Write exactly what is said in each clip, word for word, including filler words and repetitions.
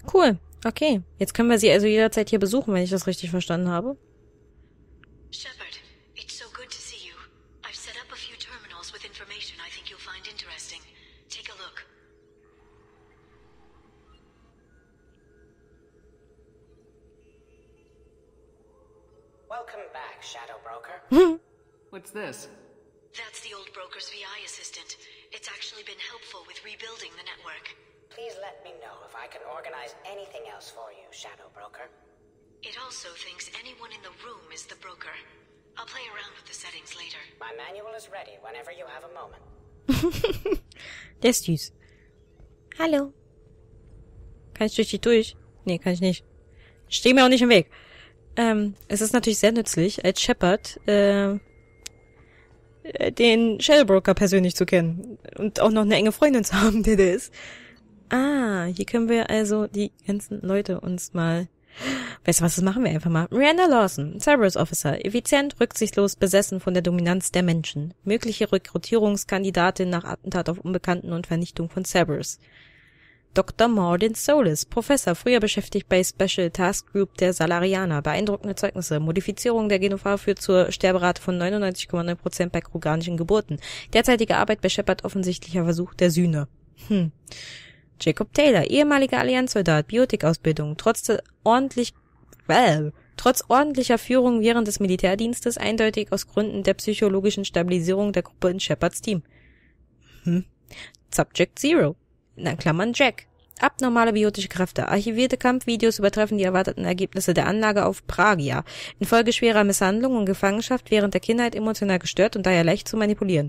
Cool. Okay. Jetzt können wir sie also jederzeit hier besuchen, wenn ich das richtig verstanden habe. Shepard, it's so good to see you. I've set up a few terminals with information I think you'll find interesting. Take a look. Welcome back, Shadow Broker. What's this? That's the old broker's V I assistant. It's actually been helpful with rebuilding the network. Please let me know if I can organize anything else for you, Shadow Broker. It also thinks anyone in the room is the broker. I'll play around with the settings later. My manual is ready whenever you have a moment. Der ist süß. Hallo. Kann ich durch die durch? Nee, kann ich nicht. Steh mir auch nicht im Weg. Ähm, es ist natürlich sehr nützlich, als Shepard, äh, den Shadowbroker persönlich zu kennen. Und auch noch eine enge Freundin zu haben, der der ist. Ah, hier können wir also die ganzen Leute uns mal... Weißt du was, das machen wir einfach mal. Miranda Lawson, Cerberus Officer, effizient, rücksichtslos, besessen von der Dominanz der Menschen. Mögliche Rekrutierungskandidatin nach Attentat auf Unbekannten und Vernichtung von Cerberus. Doktor Mordin Solis, Professor, früher beschäftigt bei Special Task Group der Salarianer. Beeindruckende Zeugnisse. Modifizierung der Genophage führt zur Sterberate von neunundneunzig Komma neun Prozent bei kroganischen Geburten. Derzeitige Arbeit bei Shepard offensichtlicher Versuch der Sühne. Hm. Jacob Taylor, ehemaliger Allianzsoldat, Biotikausbildung, trotz der ordentlich, well, trotz ordentlicher Führung während des Militärdienstes eindeutig aus Gründen der psychologischen Stabilisierung der Gruppe in Shepards Team. Hm. Subject Zero. In Klammern Jack. Abnormale biotische Kräfte. Archivierte Kampfvideos übertreffen die erwarteten Ergebnisse der Anlage auf Pragia. Infolge schwerer Misshandlung und Gefangenschaft während der Kindheit emotional gestört und daher leicht zu manipulieren.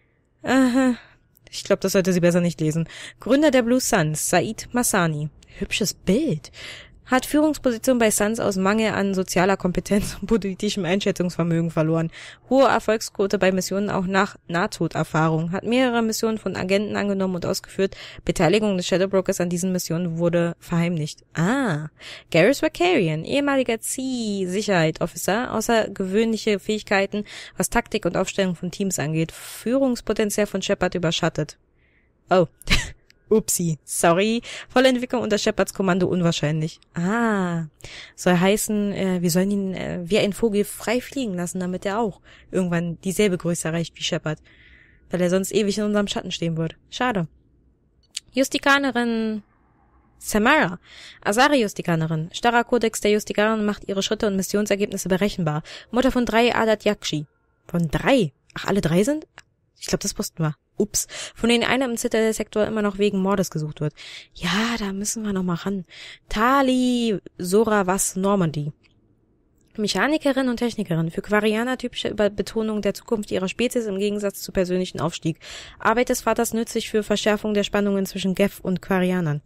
Aha. Ich glaube, das sollte sie besser nicht lesen. Gründer der Blue Suns, Said Massani. Hübsches Bild. Hat Führungsposition bei Suns aus Mangel an sozialer Kompetenz und politischem Einschätzungsvermögen verloren. Hohe Erfolgsquote bei Missionen auch nach Nahtoderfahrung. Hat mehrere Missionen von Agenten angenommen und ausgeführt. Beteiligung des Shadowbrokers an diesen Missionen wurde verheimlicht. Ah, Garrus Vakarian, ehemaliger C-Sicherheit-Officer, außergewöhnliche Fähigkeiten, was Taktik und Aufstellung von Teams angeht. Führungspotenzial von Shepard überschattet. Oh, upsi, sorry. Volle Entwicklung unter Shepards Kommando unwahrscheinlich. Ah, soll heißen, äh, wir sollen ihn äh, wie ein Vogel frei fliegen lassen, damit er auch irgendwann dieselbe Größe erreicht wie Shepard. Weil er sonst ewig in unserem Schatten stehen wird. Schade. Justikanerin Samara. Asari-Justikanerin. Starrer Kodex der Justikanerin macht ihre Schritte und Missionsergebnisse berechenbar. Mutter von drei Adat Yakshi. Von drei? Ach, alle drei sind? Ich glaube, das wussten wir. Ups. Von denen einer im Citadel-Sektor immer noch wegen Mordes gesucht wird. Ja, da müssen wir noch mal ran. Tali Soravas Normandy. Mechanikerin und Technikerin. Für Quarianer typische Überbetonung der Zukunft ihrer Spezies im Gegensatz zu persönlichen Aufstieg. Arbeit des Vaters nützlich für Verschärfung der Spannungen zwischen Geth und Quarianern.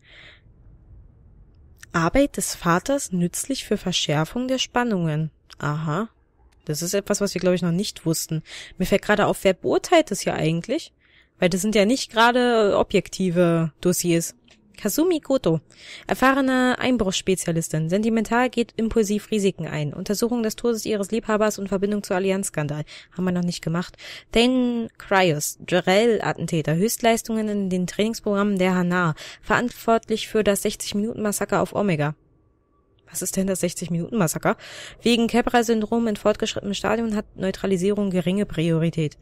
Arbeit des Vaters nützlich für Verschärfung der Spannungen. Aha. Das ist etwas, was wir, glaube ich, noch nicht wussten. Mir fällt gerade auf, wer beurteilt das hier eigentlich? Weil das sind ja nicht gerade objektive Dossiers. Kasumi Koto, erfahrene Einbruchsspezialistin, sentimental, geht impulsiv Risiken ein. Untersuchung des Todes ihres Liebhabers und Verbindung zu Allianzskandal. Haben wir noch nicht gemacht. Dane Cryos, Jarell-Attentäter, Höchstleistungen in den Trainingsprogrammen der Hanar, verantwortlich für das sechzig-Minuten-Massaker auf Omega. Was ist denn das sechzig-Minuten-Massaker? Wegen Kebra-Syndrom in fortgeschrittenem Stadium hat Neutralisierung geringe Priorität.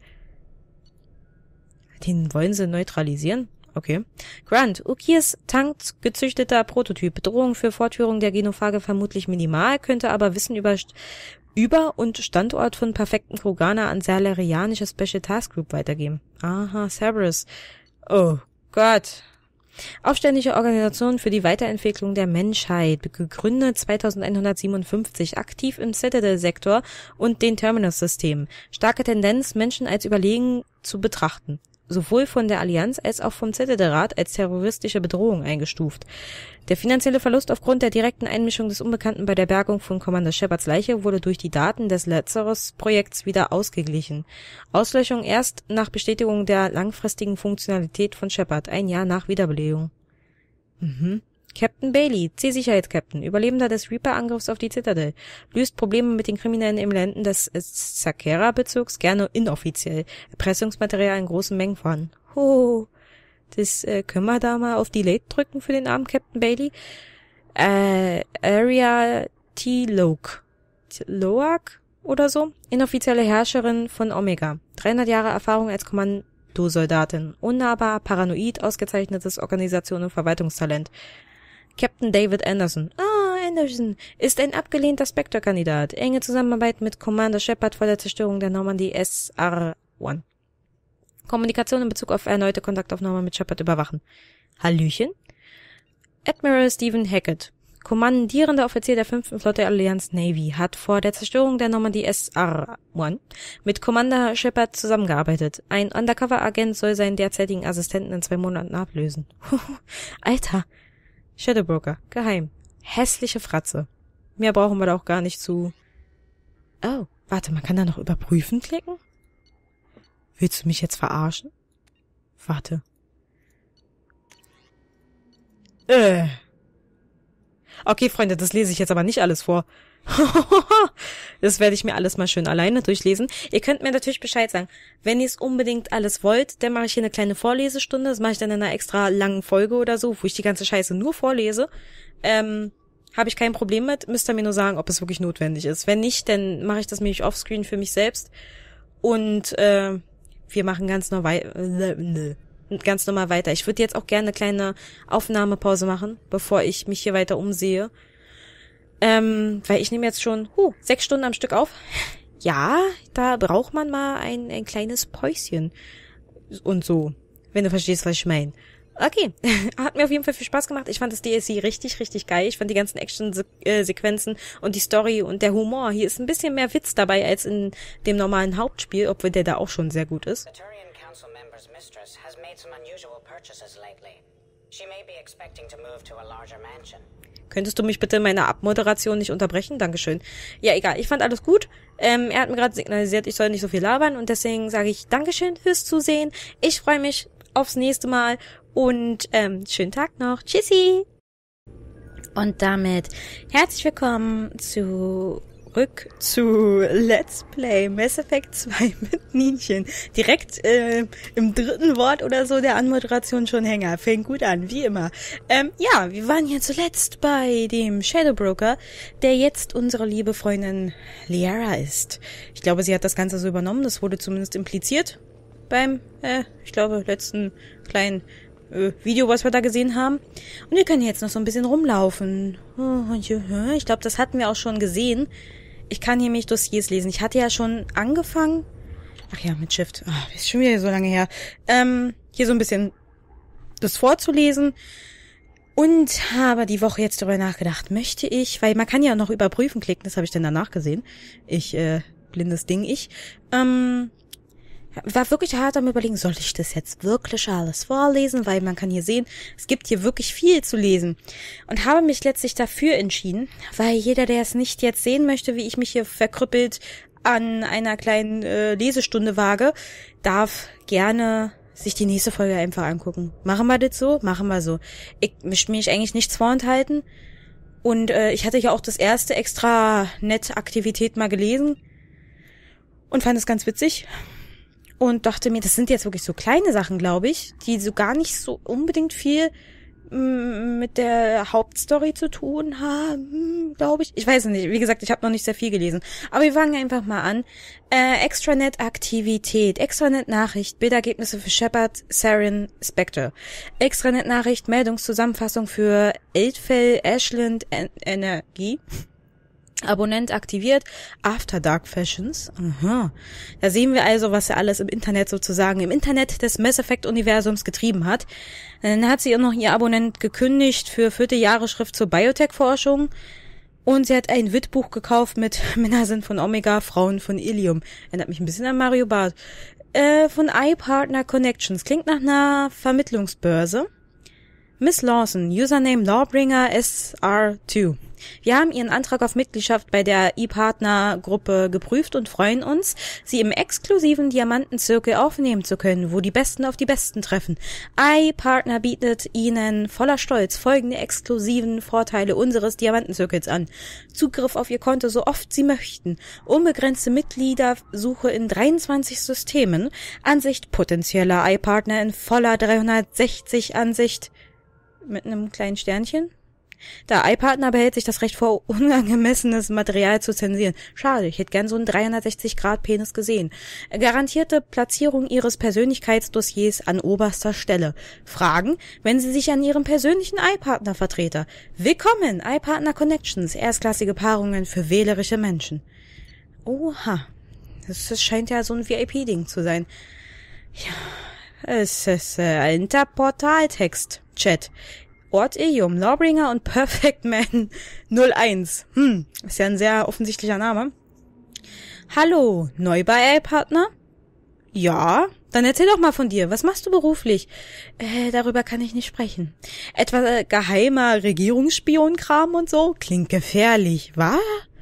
Den wollen sie neutralisieren? Okay. Grant, Ukirs tankgezüchteter Prototyp. Bedrohung für Fortführung der Genophage vermutlich minimal, könnte aber Wissen über, über und Standort von perfekten Kroganer an salarianische Special Task Group weitergeben. Aha, Cerberus. Oh Gott. Aufständische Organisation für die Weiterentwicklung der Menschheit, gegründet zweitausendeinhundertsiebenundfünfzig, aktiv im Citadel-Sektor und den Terminus-Systemen. Starke Tendenz, Menschen als überlegen zu betrachten. Sowohl von der Allianz als auch vom Citadel-Rat als terroristische Bedrohung eingestuft. Der finanzielle Verlust aufgrund der direkten Einmischung des Unbekannten bei der Bergung von Commander Shepards Leiche wurde durch die Daten des Lazarus-Projekts wieder ausgeglichen. Auslöschung erst nach Bestätigung der langfristigen Funktionalität von Shepard, ein Jahr nach Wiederbelebung. Mhm. Captain Bailey, C-Sicherheitskapitän, Überlebender des Reaper-Angriffs auf die Citadel, löst Probleme mit den kriminellen Elementen des Sakera-Bezirks gerne inoffiziell. Erpressungsmaterial in großen Mengen vorhanden. Ho, das äh, können wir da mal auf Delete drücken für den armen Captain Bailey. Äh, Area T-Loak. Loak oder so? Inoffizielle Herrscherin von Omega. dreihundert Jahre Erfahrung als Kommandosoldatin. Unnahbar, paranoid, ausgezeichnetes Organisation und Verwaltungstalent. Captain David Anderson. Ah, Anderson ist ein abgelehnter Spectre-Kandidat. Enge Zusammenarbeit mit Commander Shepard vor der Zerstörung der Normandie S R eins. Kommunikation in Bezug auf erneute Kontaktaufnahme mit Shepard überwachen. Hallöchen. Admiral Stephen Hackett. Kommandierender Offizier der fünften Flotte Allianz Navy, hat vor der Zerstörung der Normandie S R eins mit Commander Shepard zusammengearbeitet. Ein Undercover-Agent soll seinen derzeitigen Assistenten in zwei Monaten ablösen. Alter. Shadowbroker. Geheim. Hässliche Fratze. Mehr brauchen wir da auch gar nicht zu... Oh, warte, man kann da noch überprüfen klicken? Willst du mich jetzt verarschen? Warte. Äh... Okay, Freunde, das lese ich jetzt aber nicht alles vor. Das werde ich mir alles mal schön alleine durchlesen. Ihr könnt mir natürlich Bescheid sagen. Wenn ihr es unbedingt alles wollt, dann mache ich hier eine kleine Vorlesestunde. Das mache ich dann in einer extra langen Folge oder so, wo ich die ganze Scheiße nur vorlese. Ähm, habe ich kein Problem mit. Müsst ihr mir nur sagen, ob es wirklich notwendig ist. Wenn nicht, dann mache ich das nämlich offscreen für mich selbst. Und äh, wir machen ganz normal, äh, ganz normal weiter. Ich würde jetzt auch gerne eine kleine Aufnahmepause machen, bevor ich mich hier weiter umsehe. Ähm, weil ich nehme jetzt schon huh, sechs Stunden am Stück auf. Ja, da braucht man mal ein, ein kleines Päuschen. Und so, wenn du verstehst, was ich meine. Okay, hat mir auf jeden Fall viel Spaß gemacht. Ich fand das D L C richtig, richtig geil. Ich fand die ganzen Action-Sequenzen und die Story und der Humor. Hier ist ein bisschen mehr Witz dabei als in dem normalen Hauptspiel, obwohl der da auch schon sehr gut ist. Könntest du mich bitte in meiner Abmoderation nicht unterbrechen? Dankeschön. Ja, egal. Ich fand alles gut. Ähm, er hat mir gerade signalisiert, ich soll nicht so viel labern und deswegen sage ich Dankeschön fürs Zusehen. Ich freue mich aufs nächste Mal und ähm, schönen Tag noch. Tschüssi! Und damit herzlich willkommen zurück zu Let's Play Mass Effect zwei mit Nienchen. Direkt äh, im dritten Wort oder so der Anmoderation schon Hänger. Fängt gut an, wie immer. Ähm, ja, wir waren ja zuletzt bei dem Shadowbroker, der jetzt unsere liebe Freundin Liara ist. Ich glaube, sie hat das Ganze so übernommen. Das wurde zumindest impliziert beim, äh, ich glaube, letzten kleinen äh, Video, was wir da gesehen haben. Und wir können jetzt noch so ein bisschen rumlaufen. Ich glaube, das hatten wir auch schon gesehen. Ich kann hier mich Dossiers lesen. Ich hatte ja schon angefangen. Ach ja, mit Shift. Oh, ist schon wieder so lange her. Ähm, hier so ein bisschen das vorzulesen. Und habe die Woche jetzt darüber nachgedacht, möchte ich, weil man kann ja noch überprüfen klicken, das habe ich dann danach gesehen. Ich, äh, blindes Ding, ich. Ähm, war wirklich hart am Überlegen, soll ich das jetzt wirklich alles vorlesen, weil man kann hier sehen, es gibt hier wirklich viel zu lesen. Und habe mich letztlich dafür entschieden, weil jeder, der es nicht jetzt sehen möchte, wie ich mich hier verkrüppelt an einer kleinen äh, Lesestunde wage, darf gerne sich die nächste Folge einfach angucken. Machen wir das so? Machen wir so. Ich möchte mich eigentlich nichts vorenthalten. Und äh, ich hatte ja auch das erste extra nette Aktivität mal gelesen und fand es ganz witzig. Und dachte mir, das sind jetzt wirklich so kleine Sachen, glaube ich, die so gar nicht so unbedingt viel m, mit der Hauptstory zu tun haben, glaube ich. Ich weiß es nicht. Wie gesagt, ich habe noch nicht sehr viel gelesen. Aber wir fangen einfach mal an. Äh, Extranet-Aktivität, Extranet-Nachricht, Bildergebnisse für Shepard, Saren, Spectre. Extranet-Nachricht, Meldungszusammenfassung für Eldfell, Ashland, en- Energie. Abonnent aktiviert, After Dark Fashions. Aha. Da sehen wir also, was er alles im Internet sozusagen, im Internet des Mass Effect Universums getrieben hat. Dann hat sie auch noch ihr Abonnent gekündigt für vierte Jahresschrift zur Biotech-Forschung. Und sie hat ein Wittbuch gekauft mit Männer sind von Omega, Frauen von Ilium. Erinnert mich ein bisschen an Mario Barth. Äh, von iPartner Connections. Klingt nach einer Vermittlungsbörse. Miss Lawson, Username Lawbringer S R zwei. Wir haben Ihren Antrag auf Mitgliedschaft bei der ePartner-Gruppe geprüft und freuen uns, Sie im exklusiven Diamantenzirkel aufnehmen zu können, wo die Besten auf die Besten treffen. iPartner bietet Ihnen voller Stolz folgende exklusiven Vorteile unseres Diamantenzirkels an. Zugriff auf Ihr Konto so oft Sie möchten, unbegrenzte Mitgliedersuche in dreiundzwanzig Systemen, Ansicht potenzieller iPartner in voller dreihundertsechzig Ansicht mit einem kleinen Sternchen. Der iPartner behält sich das Recht vor, unangemessenes Material zu zensieren. Schade, ich hätte gern so einen dreihundertsechzig Grad Penis gesehen. Garantierte Platzierung Ihres Persönlichkeitsdossiers an oberster Stelle. Fragen, wenn Sie sich an Ihrem persönlichen iPartner-Vertreter. Willkommen, iPartner Connections, erstklassige Paarungen für wählerische Menschen. Oha, das, das scheint ja so ein V I P-Ding zu sein. Ja, es ist äh, ein Interportaltext, Chat. Ort Ilium, Lawbringer und Perfect Man null eins. Hm, ist ja ein sehr offensichtlicher Name. Hallo, neu bei iPartner? Ja, dann erzähl doch mal von dir. Was machst du beruflich? Äh, darüber kann ich nicht sprechen. Etwa äh, geheimer Regierungsspionkram und so? Klingt gefährlich, wa?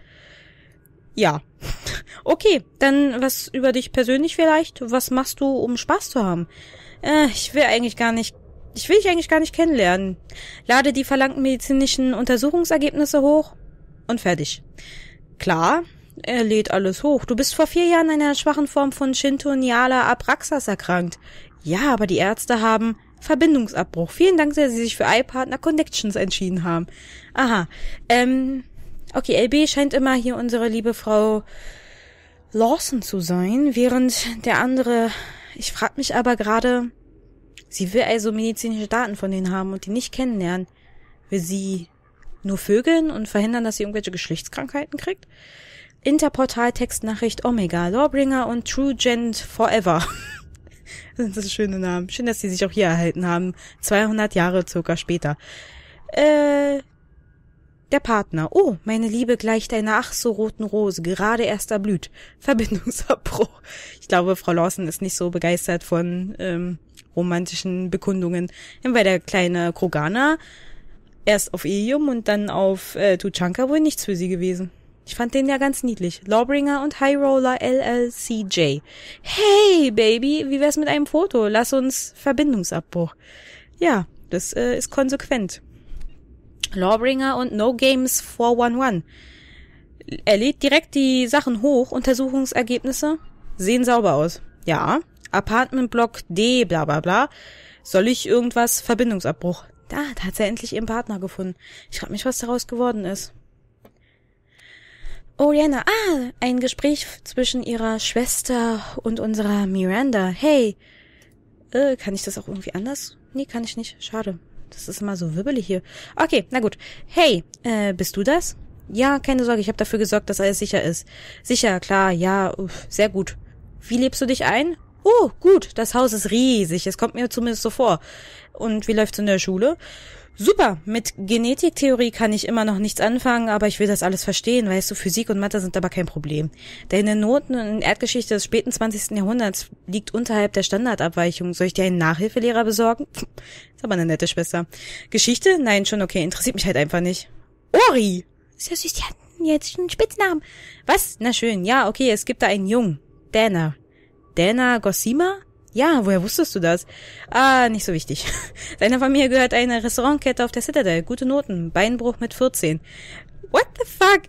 Ja. Okay, dann was über dich persönlich vielleicht? Was machst du, um Spaß zu haben? Äh, ich will eigentlich gar nicht Ich will dich eigentlich gar nicht kennenlernen. Lade die verlangten medizinischen Untersuchungsergebnisse hoch und fertig. Klar, er lädt alles hoch. Du bist vor vier Jahren an einer schwachen Form von Shinto-Nyala Apraxas erkrankt. Ja, aber die Ärzte haben Verbindungsabbruch. Vielen Dank, dass Sie sich für iPartner Connections entschieden haben. Aha, ähm, okay, L B scheint immer hier unsere liebe Frau Lawson zu sein, während der andere, ich frag mich aber gerade, sie will also medizinische Daten von denen haben und die nicht kennenlernen. Will sie nur vögeln und verhindern, dass sie irgendwelche Geschlechtskrankheiten kriegt? Interportal-Textnachricht Omega, Lawbringer und True Gent Forever. Das sind schöne Namen. Schön, dass sie sich auch hier erhalten haben. zweihundert Jahre circa später. Äh, der Partner. Oh, meine Liebe gleicht einer ach so roten Rose, gerade erst erblüht. Verbindungsabbruch. Ich glaube, Frau Lawson ist nicht so begeistert von ähm, romantischen Bekundungen, weil der kleine Kroganer erst auf Ilium und dann auf äh, Tuchanka wohl nichts für sie gewesen. Ich fand den ja ganz niedlich. Lawbringer und High Roller L L C J. Hey, Baby, wie wär's mit einem Foto? Lass uns Verbindungsabbruch. Ja, das äh, ist konsequent. Lawbringer und No Games vier eins eins. Er lädt direkt die Sachen hoch. Untersuchungsergebnisse sehen sauber aus. Ja. Apartmentblock D, bla bla bla. Soll ich irgendwas? Verbindungsabbruch. Da, da hat sie endlich ihren Partner gefunden. Ich frag mich, was daraus geworden ist. Oriana, ah, ein Gespräch zwischen ihrer Schwester und unserer Miranda. Hey, äh, kann ich das auch irgendwie anders? Nee, kann ich nicht. Schade. Das ist immer so wibbelig hier. Okay, na gut. Hey, äh, bist du das? Ja, keine Sorge, ich habe dafür gesorgt, dass alles sicher ist. Sicher, klar, ja, uff, sehr gut. Wie lebst du dich ein? Oh, gut, das Haus ist riesig, es kommt mir zumindest so vor. Und wie läuft's in der Schule? Super, mit Genetiktheorie kann ich immer noch nichts anfangen, aber ich will das alles verstehen, weißt du, Physik und Mathe sind aber kein Problem. Deine Noten in Erdgeschichte des späten zwanzigsten Jahrhunderts liegt unterhalb der Standardabweichung. Soll ich dir einen Nachhilfelehrer besorgen? Ist aber eine nette Schwester. Geschichte? Nein, schon okay, interessiert mich halt einfach nicht. Ori! Ist ja süß, die hatten jetzt einen Spitznamen. Was? Na schön, ja, okay, es gibt da einen Jungen. Dana. Dana Gossima? Ja, woher wusstest du das? Ah, nicht so wichtig. Seiner Familie gehört eine Restaurantkette auf der Citadel. Gute Noten. Beinbruch mit vierzehn. What the fuck?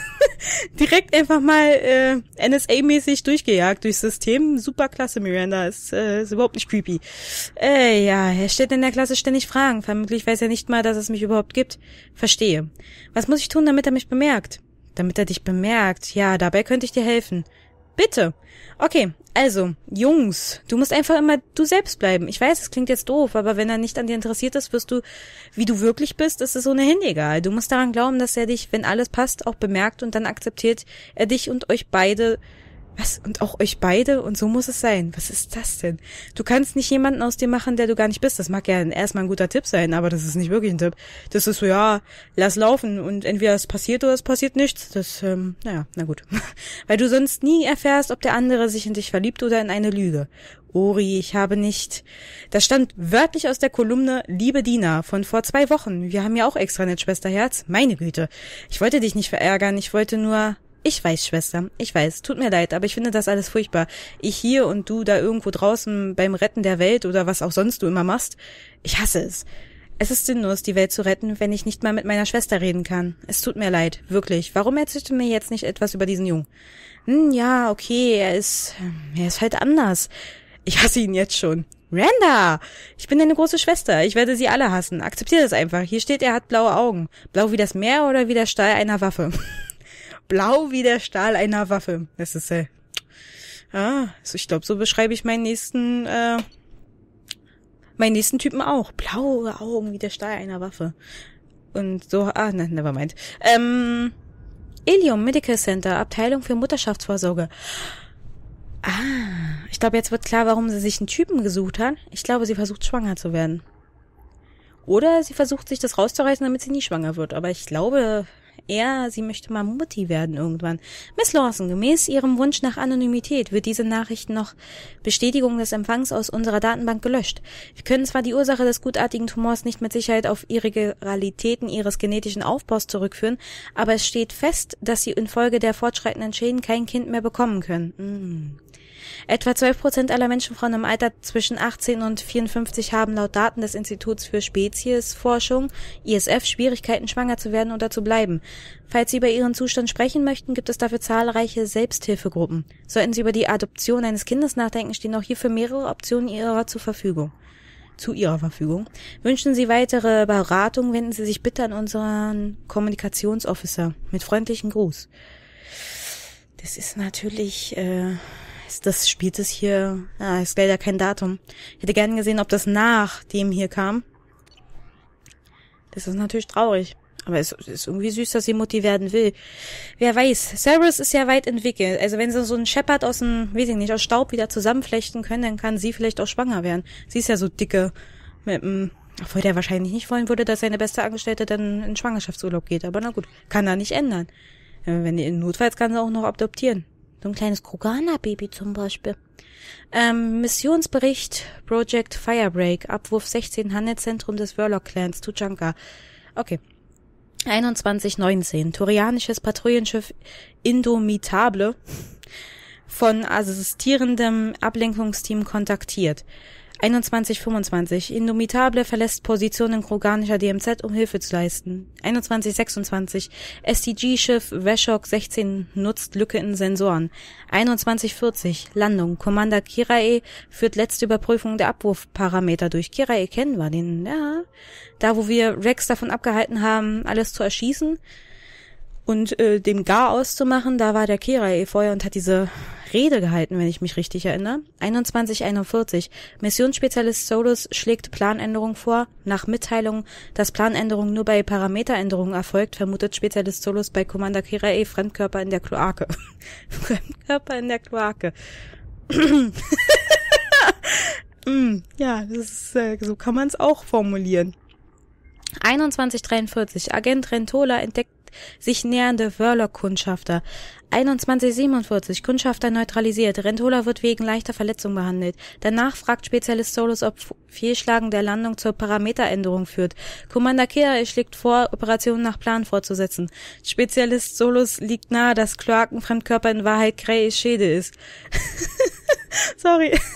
Direkt einfach mal äh, N S A-mäßig durchgejagt durchs System. Super klasse, Miranda. Ist, äh, ist überhaupt nicht creepy. Äh, ja, er stellt in der Klasse ständig Fragen. Vermutlich weiß er nicht mal, dass es mich überhaupt gibt. Verstehe. Was muss ich tun, damit er mich bemerkt? Damit er dich bemerkt? Ja, dabei könnte ich dir helfen. Bitte. Okay, also, Jungs, du musst einfach immer du selbst bleiben. Ich weiß, es klingt jetzt doof, aber wenn er nicht an dir interessiert ist, wirst du, wie du wirklich bist, ist es ohnehin egal. Du musst daran glauben, dass er dich, wenn alles passt, auch bemerkt und dann akzeptiert er dich und euch beide. Was? Und auch euch beide? Und so muss es sein. Was ist das denn? Du kannst nicht jemanden aus dir machen, der du gar nicht bist. Das mag ja erstmal ein guter Tipp sein, aber das ist nicht wirklich ein Tipp. Das ist so, ja, lass laufen und entweder es passiert oder es passiert nichts. Das, ähm, naja, na gut. Weil du sonst nie erfährst, ob der andere sich in dich verliebt oder in eine Lüge. Ori, ich habe nicht... Das stand wörtlich aus der Kolumne Liebe Dina von vor zwei Wochen. Wir haben ja auch extra ein Schwesterherz. Meine Güte. Ich wollte dich nicht verärgern. Ich wollte nur... Ich weiß, Schwester, ich weiß, tut mir leid, aber ich finde das alles furchtbar. Ich hier und du da irgendwo draußen beim Retten der Welt oder was auch sonst du immer machst. Ich hasse es. Es ist sinnlos, die Welt zu retten, wenn ich nicht mal mit meiner Schwester reden kann. Es tut mir leid, wirklich. Warum erzählst du mir jetzt nicht etwas über diesen Jungen? Hm, ja, okay, er ist, er ist halt anders. Ich hasse ihn jetzt schon. Randa! Ich bin deine große Schwester. Ich werde sie alle hassen. Akzeptiere das einfach. Hier steht, er hat blaue Augen. Blau wie das Meer oder wie der Stahl einer Waffe? Blau wie der Stahl einer Waffe. Das ist, äh... Ah, also ich glaube, so beschreibe ich meinen nächsten, äh... meinen nächsten Typen auch. Blaue Augen wie der Stahl einer Waffe. Und so... Ah, nein, never mind. Ähm... Ilium Medical Center, Abteilung für Mutterschaftsvorsorge. Ah, ich glaube, jetzt wird klar, warum sie sich einen Typen gesucht hat. Ich glaube, sie versucht, schwanger zu werden. Oder sie versucht, sich das rauszureißen, damit sie nie schwanger wird. Aber ich glaube eher, sie möchte mal Mutti werden irgendwann. Miss Lawson, gemäß ihrem Wunsch nach Anonymität wird diese Nachricht noch Bestätigung des Empfangs aus unserer Datenbank gelöscht. Wir können zwar die Ursache des gutartigen Tumors nicht mit Sicherheit auf Irregularitäten ihres genetischen Aufbaus zurückführen, aber es steht fest, dass sie infolge der fortschreitenden Schäden kein Kind mehr bekommen können. Mm. Etwa zwölf Prozent aller Menschenfrauen im Alter zwischen achtzehn und vierundfünfzig haben laut Daten des Instituts für Speziesforschung, I S F, Schwierigkeiten, schwanger zu werden oder zu bleiben. Falls Sie über Ihren Zustand sprechen möchten, gibt es dafür zahlreiche Selbsthilfegruppen. Sollten Sie über die Adoption eines Kindes nachdenken, stehen auch hierfür mehrere Optionen Ihrer zur Verfügung. Zu Ihrer Verfügung. Wünschen Sie weitere Beratung, wenden Sie sich bitte an unseren Kommunikationsofficer. Mit freundlichem Gruß. Das ist natürlich... äh Das spielt es hier, ja, ist leider kein Datum. Ich hätte gerne gesehen, ob das nach dem hier kam. Das ist natürlich traurig. Aber es ist irgendwie süß, dass sie Mutti werden will. Wer weiß, Cerberus ist ja weit entwickelt. Also wenn sie so einen Shepard aus dem, weiß ich nicht, aus Staub wieder zusammenflechten können, dann kann sie vielleicht auch schwanger werden. Sie ist ja so dicke mit dem, obwohl der wahrscheinlich nicht wollen würde, dass seine beste Angestellte dann in Schwangerschaftsurlaub geht. Aber na gut, kann er nicht ändern. Wenn die in Notfalls kann sie auch noch adoptieren. So ein kleines Krogana-Baby zum Beispiel. Ähm, Missionsbericht Project Firebreak, Abwurf sechzehn, Handelszentrum des Warlock-Clans, Tuchanka. Okay. einundzwanzig neunzehn, Turianisches Patrouillenschiff Indomitable von assistierendem Ablenkungsteam kontaktiert. einundzwanzig fünfundzwanzig, Indomitable verlässt Position in kroganischer D M Z, um Hilfe zu leisten. einundzwanzig sechsundzwanzig, S T G-Schiff Veshok sechzehn nutzt Lücke in Sensoren. einundzwanzig vierzig, Landung. Commander Kirae führt letzte Überprüfung der Abwurfparameter durch. Kirae kennen wir den, ja. Da, wo wir Rex davon abgehalten haben, alles zu erschießen und äh, dem Gar auszumachen, da war der Kirae vorher und hat diese Rede gehalten, wenn ich mich richtig erinnere. einundzwanzig einundvierzig. Missionsspezialist Solus schlägt Planänderung vor. Nach Mitteilung, dass Planänderung nur bei Parameteränderungen erfolgt, vermutet Spezialist Solus bei Commander Kirae Fremdkörper in der Kloake. Fremdkörper in der Kloake. mm, ja, das ist, äh, so kann man es auch formulieren. einundzwanzig dreiundvierzig. Agent Rentola entdeckt sich nähernde Warlock-Kundschafter. einundzwanzig siebenundvierzig. Kundschafter neutralisiert. Rentola wird wegen leichter Verletzung behandelt. Danach fragt Spezialist Solus, ob Fehlschlagen der Landung zur Parameteränderung führt. Commander Kirae schlägt vor, Operationen nach Plan fortzusetzen. Spezialist Solus liegt nahe, dass Kloakenfremdkörper in Wahrheit Kraes Schädel ist. Sorry.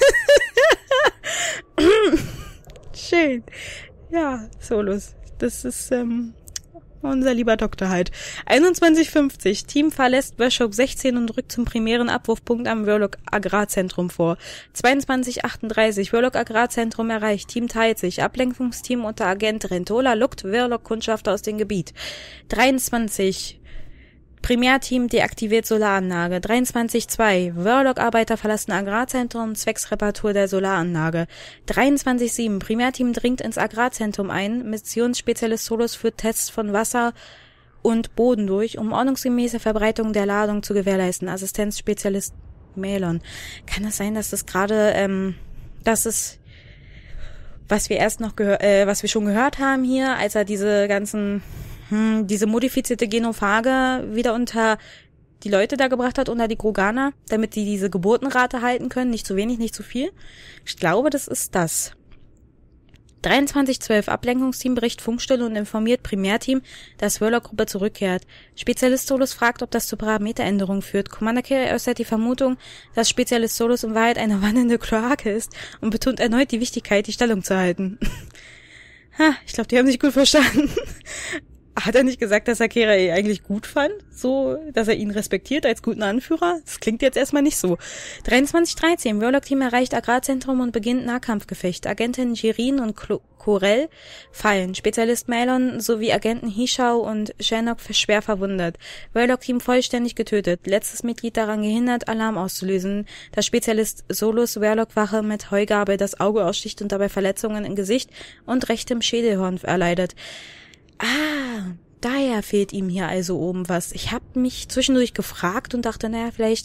Schön. Ja, Solus. Das ist, ähm... unser lieber Doktor halt. einundzwanzig fünfzig. Team verlässt Veshok sechzehn und rückt zum primären Abwurfpunkt am Warlock Agrarzentrum vor. zweiundzwanzig achtunddreißig. Warlock Agrarzentrum erreicht. Team teilt sich. Ablenkungsteam unter Agent Rentola lockt Warlock Kundschafter aus dem Gebiet. dreiundzwanzig. Primärteam deaktiviert Solaranlage. dreiundzwanzig zwei. Warlock-Arbeiter verlassen Agrarzentrum zwecks Reparatur der Solaranlage. dreiundzwanzig sieben. Primärteam dringt ins Agrarzentrum ein. Missionsspezialist Solus führt Tests von Wasser und Boden durch, um ordnungsgemäße Verbreitung der Ladung zu gewährleisten. Assistenzspezialist Melon. Kann es sein, dass das gerade, ähm, dass es, was wir erst noch gehört, äh, was wir schon gehört haben hier, als er diese ganzen diese modifizierte Genophage wieder unter die Leute da gebracht hat, unter die Kroganer, damit die diese Geburtenrate halten können, nicht zu wenig, nicht zu viel. Ich glaube, das ist das. dreiundzwanzig zwölf. Ablenkungsteam bricht Funkstille und informiert Primärteam, dass Warlock-Gruppe zurückkehrt. Spezialist Solus fragt, ob das zu Parameteränderungen führt. Commander Kirae äußert die Vermutung, dass Spezialist Solus in Wahrheit eine wandelnde Kloake ist und betont erneut die Wichtigkeit, die Stellung zu halten. Ha, ich glaube, die haben sich gut verstanden. Hat er nicht gesagt, dass er Kirae eigentlich gut fand? So, dass er ihn respektiert als guten Anführer? Das klingt jetzt erstmal nicht so. dreiundzwanzig dreizehn. Warlock-Team erreicht Agrarzentrum und beginnt Nahkampfgefecht. Agentin Jirin und Corell fallen. Spezialist Malon sowie Agenten Hishao und Shanok schwer verwundet. Warlock-Team vollständig getötet. Letztes Mitglied daran gehindert, Alarm auszulösen. Da Spezialist Solus Warlock-Wache mit Heugabel das Auge aussticht und dabei Verletzungen im Gesicht und rechtem Schädelhorn erleidet. Ah, daher fehlt ihm hier also oben was. Ich habe mich zwischendurch gefragt und dachte, naja, vielleicht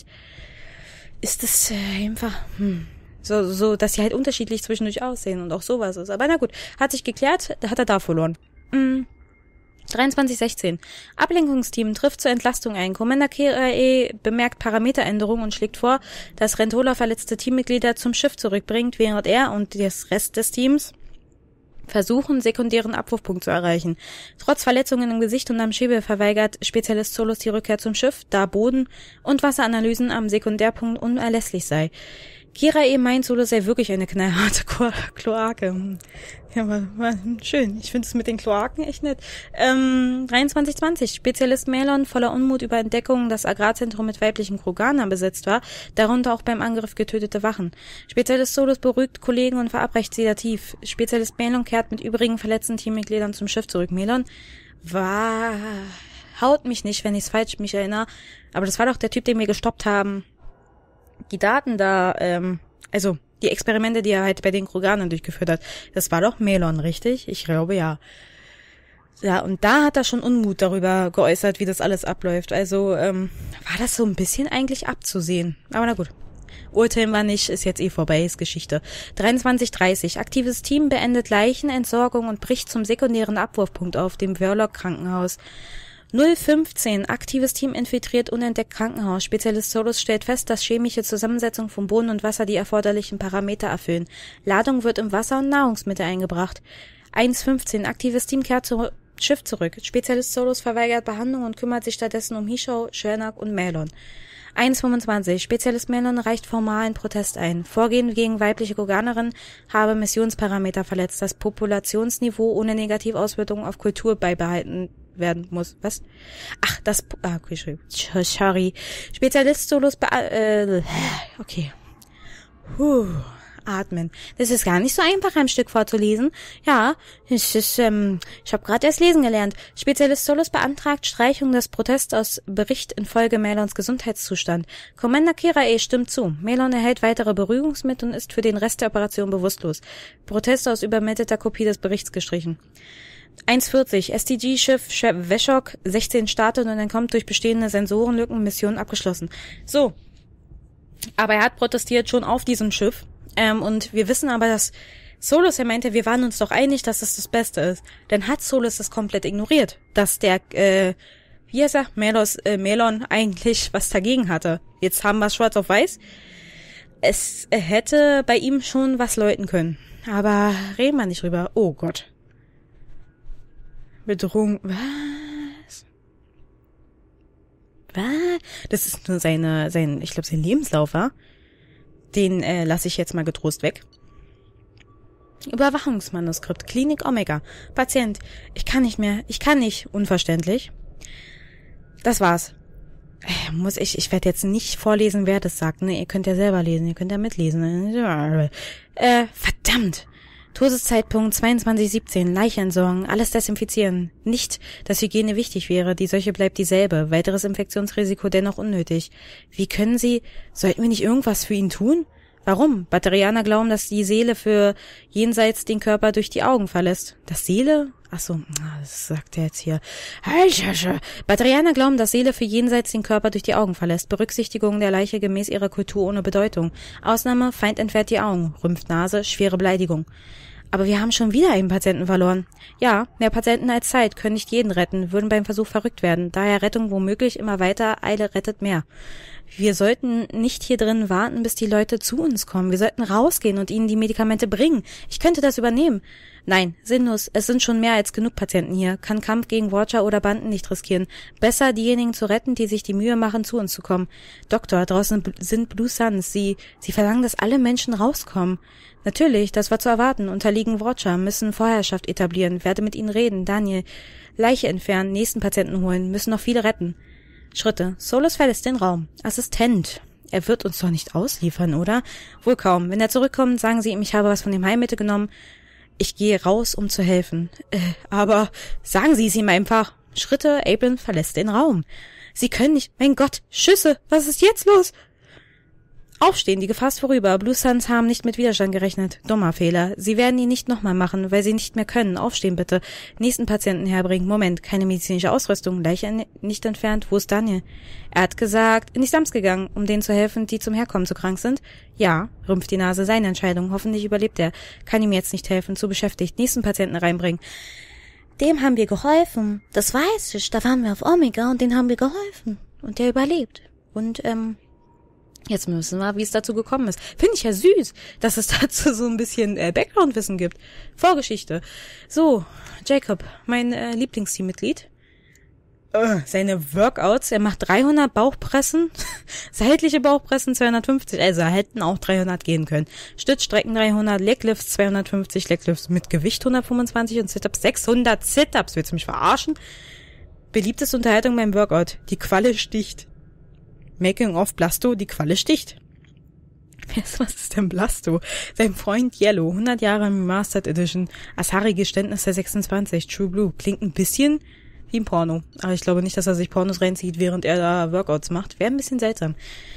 ist es äh, einfach hm, so, so, dass sie halt unterschiedlich zwischendurch aussehen und auch sowas ist. Aber na gut, hat sich geklärt, hat er da verloren. Hm. dreiundzwanzig sechzehn. Ablenkungsteam trifft zur Entlastung ein. Commander Kirae bemerkt Parameteränderungen und schlägt vor, dass Rentola verletzte Teammitglieder zum Schiff zurückbringt, während er und der Rest des Teams versuchen, sekundären Abwurfpunkt zu erreichen. Trotz Verletzungen im Gesicht und am Schädel verweigert Spezialist Solus die Rückkehr zum Schiff, da Boden- und Wasseranalysen am Sekundärpunkt unerlässlich sei. Kirae meint, Solus sei wirklich eine knallharte Kloake. Ja, war, war schön. Ich finde es mit den Kloaken echt nett. Ähm, dreiundzwanzig zwanzig. Spezialist Malon voller Unmut über Entdeckungen, dass Agrarzentrum mit weiblichen Kroganern besetzt war, darunter auch beim Angriff getötete Wachen. Spezialist Solus beruhigt Kollegen und verabreicht Sedativ. Spezialist Malon kehrt mit übrigen verletzten Teammitgliedern zum Schiff zurück. Malon war... haut mich nicht, wenn ich es falsch mich erinnere, aber das war doch der Typ, den wir gestoppt haben. Die Daten da, ähm, also die Experimente, die er halt bei den Kroganern durchgeführt hat, das war doch Malon, richtig? Ich glaube, ja. Ja, und da hat er schon Unmut darüber geäußert, wie das alles abläuft. Also, ähm, war das so ein bisschen eigentlich abzusehen. Aber na gut. Urteilen wir nicht, ist jetzt eh vorbei, ist Geschichte. dreiundzwanzig dreißig. Aktives Team beendet Leichenentsorgung und bricht zum sekundären Abwurfpunkt auf, dem Warlock-Krankenhaus. null fünfzehn. Aktives Team infiltriert unentdeckt Krankenhaus. Spezialist Solus stellt fest, dass chemische Zusammensetzung von Boden und Wasser die erforderlichen Parameter erfüllen. Ladung wird im Wasser und Nahrungsmittel eingebracht. eins fünfzehn. Aktives Team kehrt zum Schiff zurück. Spezialist Solus verweigert Behandlung und kümmert sich stattdessen um Hishao, Shanok und Malon. eins fünfundzwanzig. Spezialist Malon reicht formalen Protest ein. Vorgehen gegen weibliche Kroganerin habe Missionsparameter verletzt. Das Populationsniveau ohne Negativauswirkungen auf Kultur beibehalten werden muss. Was? Ach, das... Ah, okay, sorry. Spezialist Solus... Be äh, okay. Puh, atmen. Das ist gar nicht so einfach, ein Stück vorzulesen. Ja, es ist, ähm, ich habe gerade erst lesen gelernt. Spezialist Solus beantragt Streichung des Protests aus Bericht infolge Malons Gesundheitszustand. Commander Kirae stimmt zu. Malon erhält weitere Beruhigungsmittel und ist für den Rest der Operation bewusstlos. Protest aus übermittelter Kopie des Berichts gestrichen. eins vierzig. S T G-Schiff Veshok sechzehn startet und entkommt durch bestehende Sensorenlücken. Mission abgeschlossen. So. Aber er hat protestiert schon auf diesem Schiff. Ähm, und wir wissen aber, dass Solus, er meinte, wir waren uns doch einig, dass das das Beste ist. Dann hat Solus das komplett ignoriert, dass der, äh, wie heißt er, Melos, äh, Malon eigentlich was dagegen hatte. Jetzt haben wir es schwarz auf weiß. Es hätte bei ihm schon was läuten können. Aber reden wir nicht drüber. Oh Gott. Bedrohung. Was? Was? Das ist nur seine, sein, ich glaube, sein Lebenslauf, war. Den äh, lasse ich jetzt mal getrost weg. Überwachungsmanuskript. Klinik Omega. Patient. Ich kann nicht mehr. Ich kann nicht. Unverständlich. Das war's. Äh, muss ich, ich werde jetzt nicht vorlesen, wer das sagt. Ne, ihr könnt ja selber lesen. Ihr könnt ja mitlesen. Äh, verdammt. Todeszeitpunkt zweiundzwanzig siebzehn. Leiche entsorgen. Alles desinfizieren. Nicht, dass Hygiene wichtig wäre. Die Seuche bleibt dieselbe. Weiteres Infektionsrisiko dennoch unnötig. Wie können Sie... Sollten wir nicht irgendwas für ihn tun? Warum? Batterianer glauben, dass die Seele für jenseits den Körper durch die Augen verlässt. Das Seele? Ach so, das sagt er jetzt hier. Batterianer glauben, dass Seele für jenseits den Körper durch die Augen verlässt. Berücksichtigung der Leiche gemäß ihrer Kultur ohne Bedeutung. Ausnahme, Feind entfernt die Augen. Rümpft Nase, schwere Beleidigung. Aber wir haben schon wieder einen Patienten verloren. Ja, mehr Patienten als Zeit können nicht jeden retten, würden beim Versuch verrückt werden. Daher Rettung womöglich immer weiter, Eile rettet mehr. Wir sollten nicht hier drin warten, bis die Leute zu uns kommen. Wir sollten rausgehen und ihnen die Medikamente bringen. Ich könnte das übernehmen. Nein, sinnlos. Es sind schon mehr als genug Patienten hier. Kann Kampf gegen Watcher oder Banden nicht riskieren. Besser, diejenigen zu retten, die sich die Mühe machen, zu uns zu kommen. Doktor, draußen sind Blue Suns. Sie, sie verlangen, dass alle Menschen rauskommen. Natürlich, das war zu erwarten. Unterliegen Watcher, müssen Vorherrschaft etablieren. Werde mit ihnen reden. Daniel, Leiche entfernen, nächsten Patienten holen. Müssen noch viele retten. Schritte. Solus verlässt den Raum. Assistent. Er wird uns doch nicht ausliefern, oder? Wohl kaum. Wenn er zurückkommt, sagen Sie ihm, ich habe was von dem Heilmittel genommen. Ich gehe raus, um zu helfen. Äh, aber sagen Sie es ihm einfach. Schritte. Abram verlässt den Raum. Sie können nicht. Mein Gott. Schüsse. Was ist jetzt los? Aufstehen, die Gefahr ist vorüber. Blue Suns haben nicht mit Widerstand gerechnet. Dummer Fehler. Sie werden ihn nicht nochmal machen, weil sie nicht mehr können. Aufstehen bitte. Nächsten Patienten herbringen. Moment, keine medizinische Ausrüstung. Leiche nicht entfernt. Wo ist Daniel? Er hat gesagt, in die Slums gegangen, um denen zu helfen, die zum Herkommen zu krank sind. Ja, rümpft die Nase, seine Entscheidung. Hoffentlich überlebt er. Kann ihm jetzt nicht helfen. Zu beschäftigt. Nächsten Patienten reinbringen. Dem haben wir geholfen. Das weiß ich. Da waren wir auf Omega und denen haben wir geholfen. Und der überlebt. Und, ähm... Jetzt müssen wir, wie es dazu gekommen ist. Finde ich ja süß, dass es dazu so ein bisschen äh, Background-Wissen gibt. Vorgeschichte. So, Jacob, mein äh, Lieblingsteammitglied. Äh, seine Workouts, er macht dreihundert Bauchpressen, seitliche Bauchpressen zweihundertfünfzig, also hätten auch dreihundert gehen können. Stützstrecken dreihundert, Leglifts zweihundertfünfzig, Leglifts mit Gewicht hundertfünfundzwanzig und Sit-Ups sechshundert Sit-Ups. Willst du mich verarschen? Beliebteste Unterhaltung beim Workout. Die Qualle sticht. Making of Blasto, die Qualle sticht. Was ist denn Blasto? Sein Freund Yellow, hundert Jahre Remastered Edition. Asari-Geständnis der sechsundzwanzig, True Blue. Klingt ein bisschen wie ein Porno. Aber ich glaube nicht, dass er sich Pornos reinzieht, während er da Workouts macht. Wäre ein bisschen seltsam.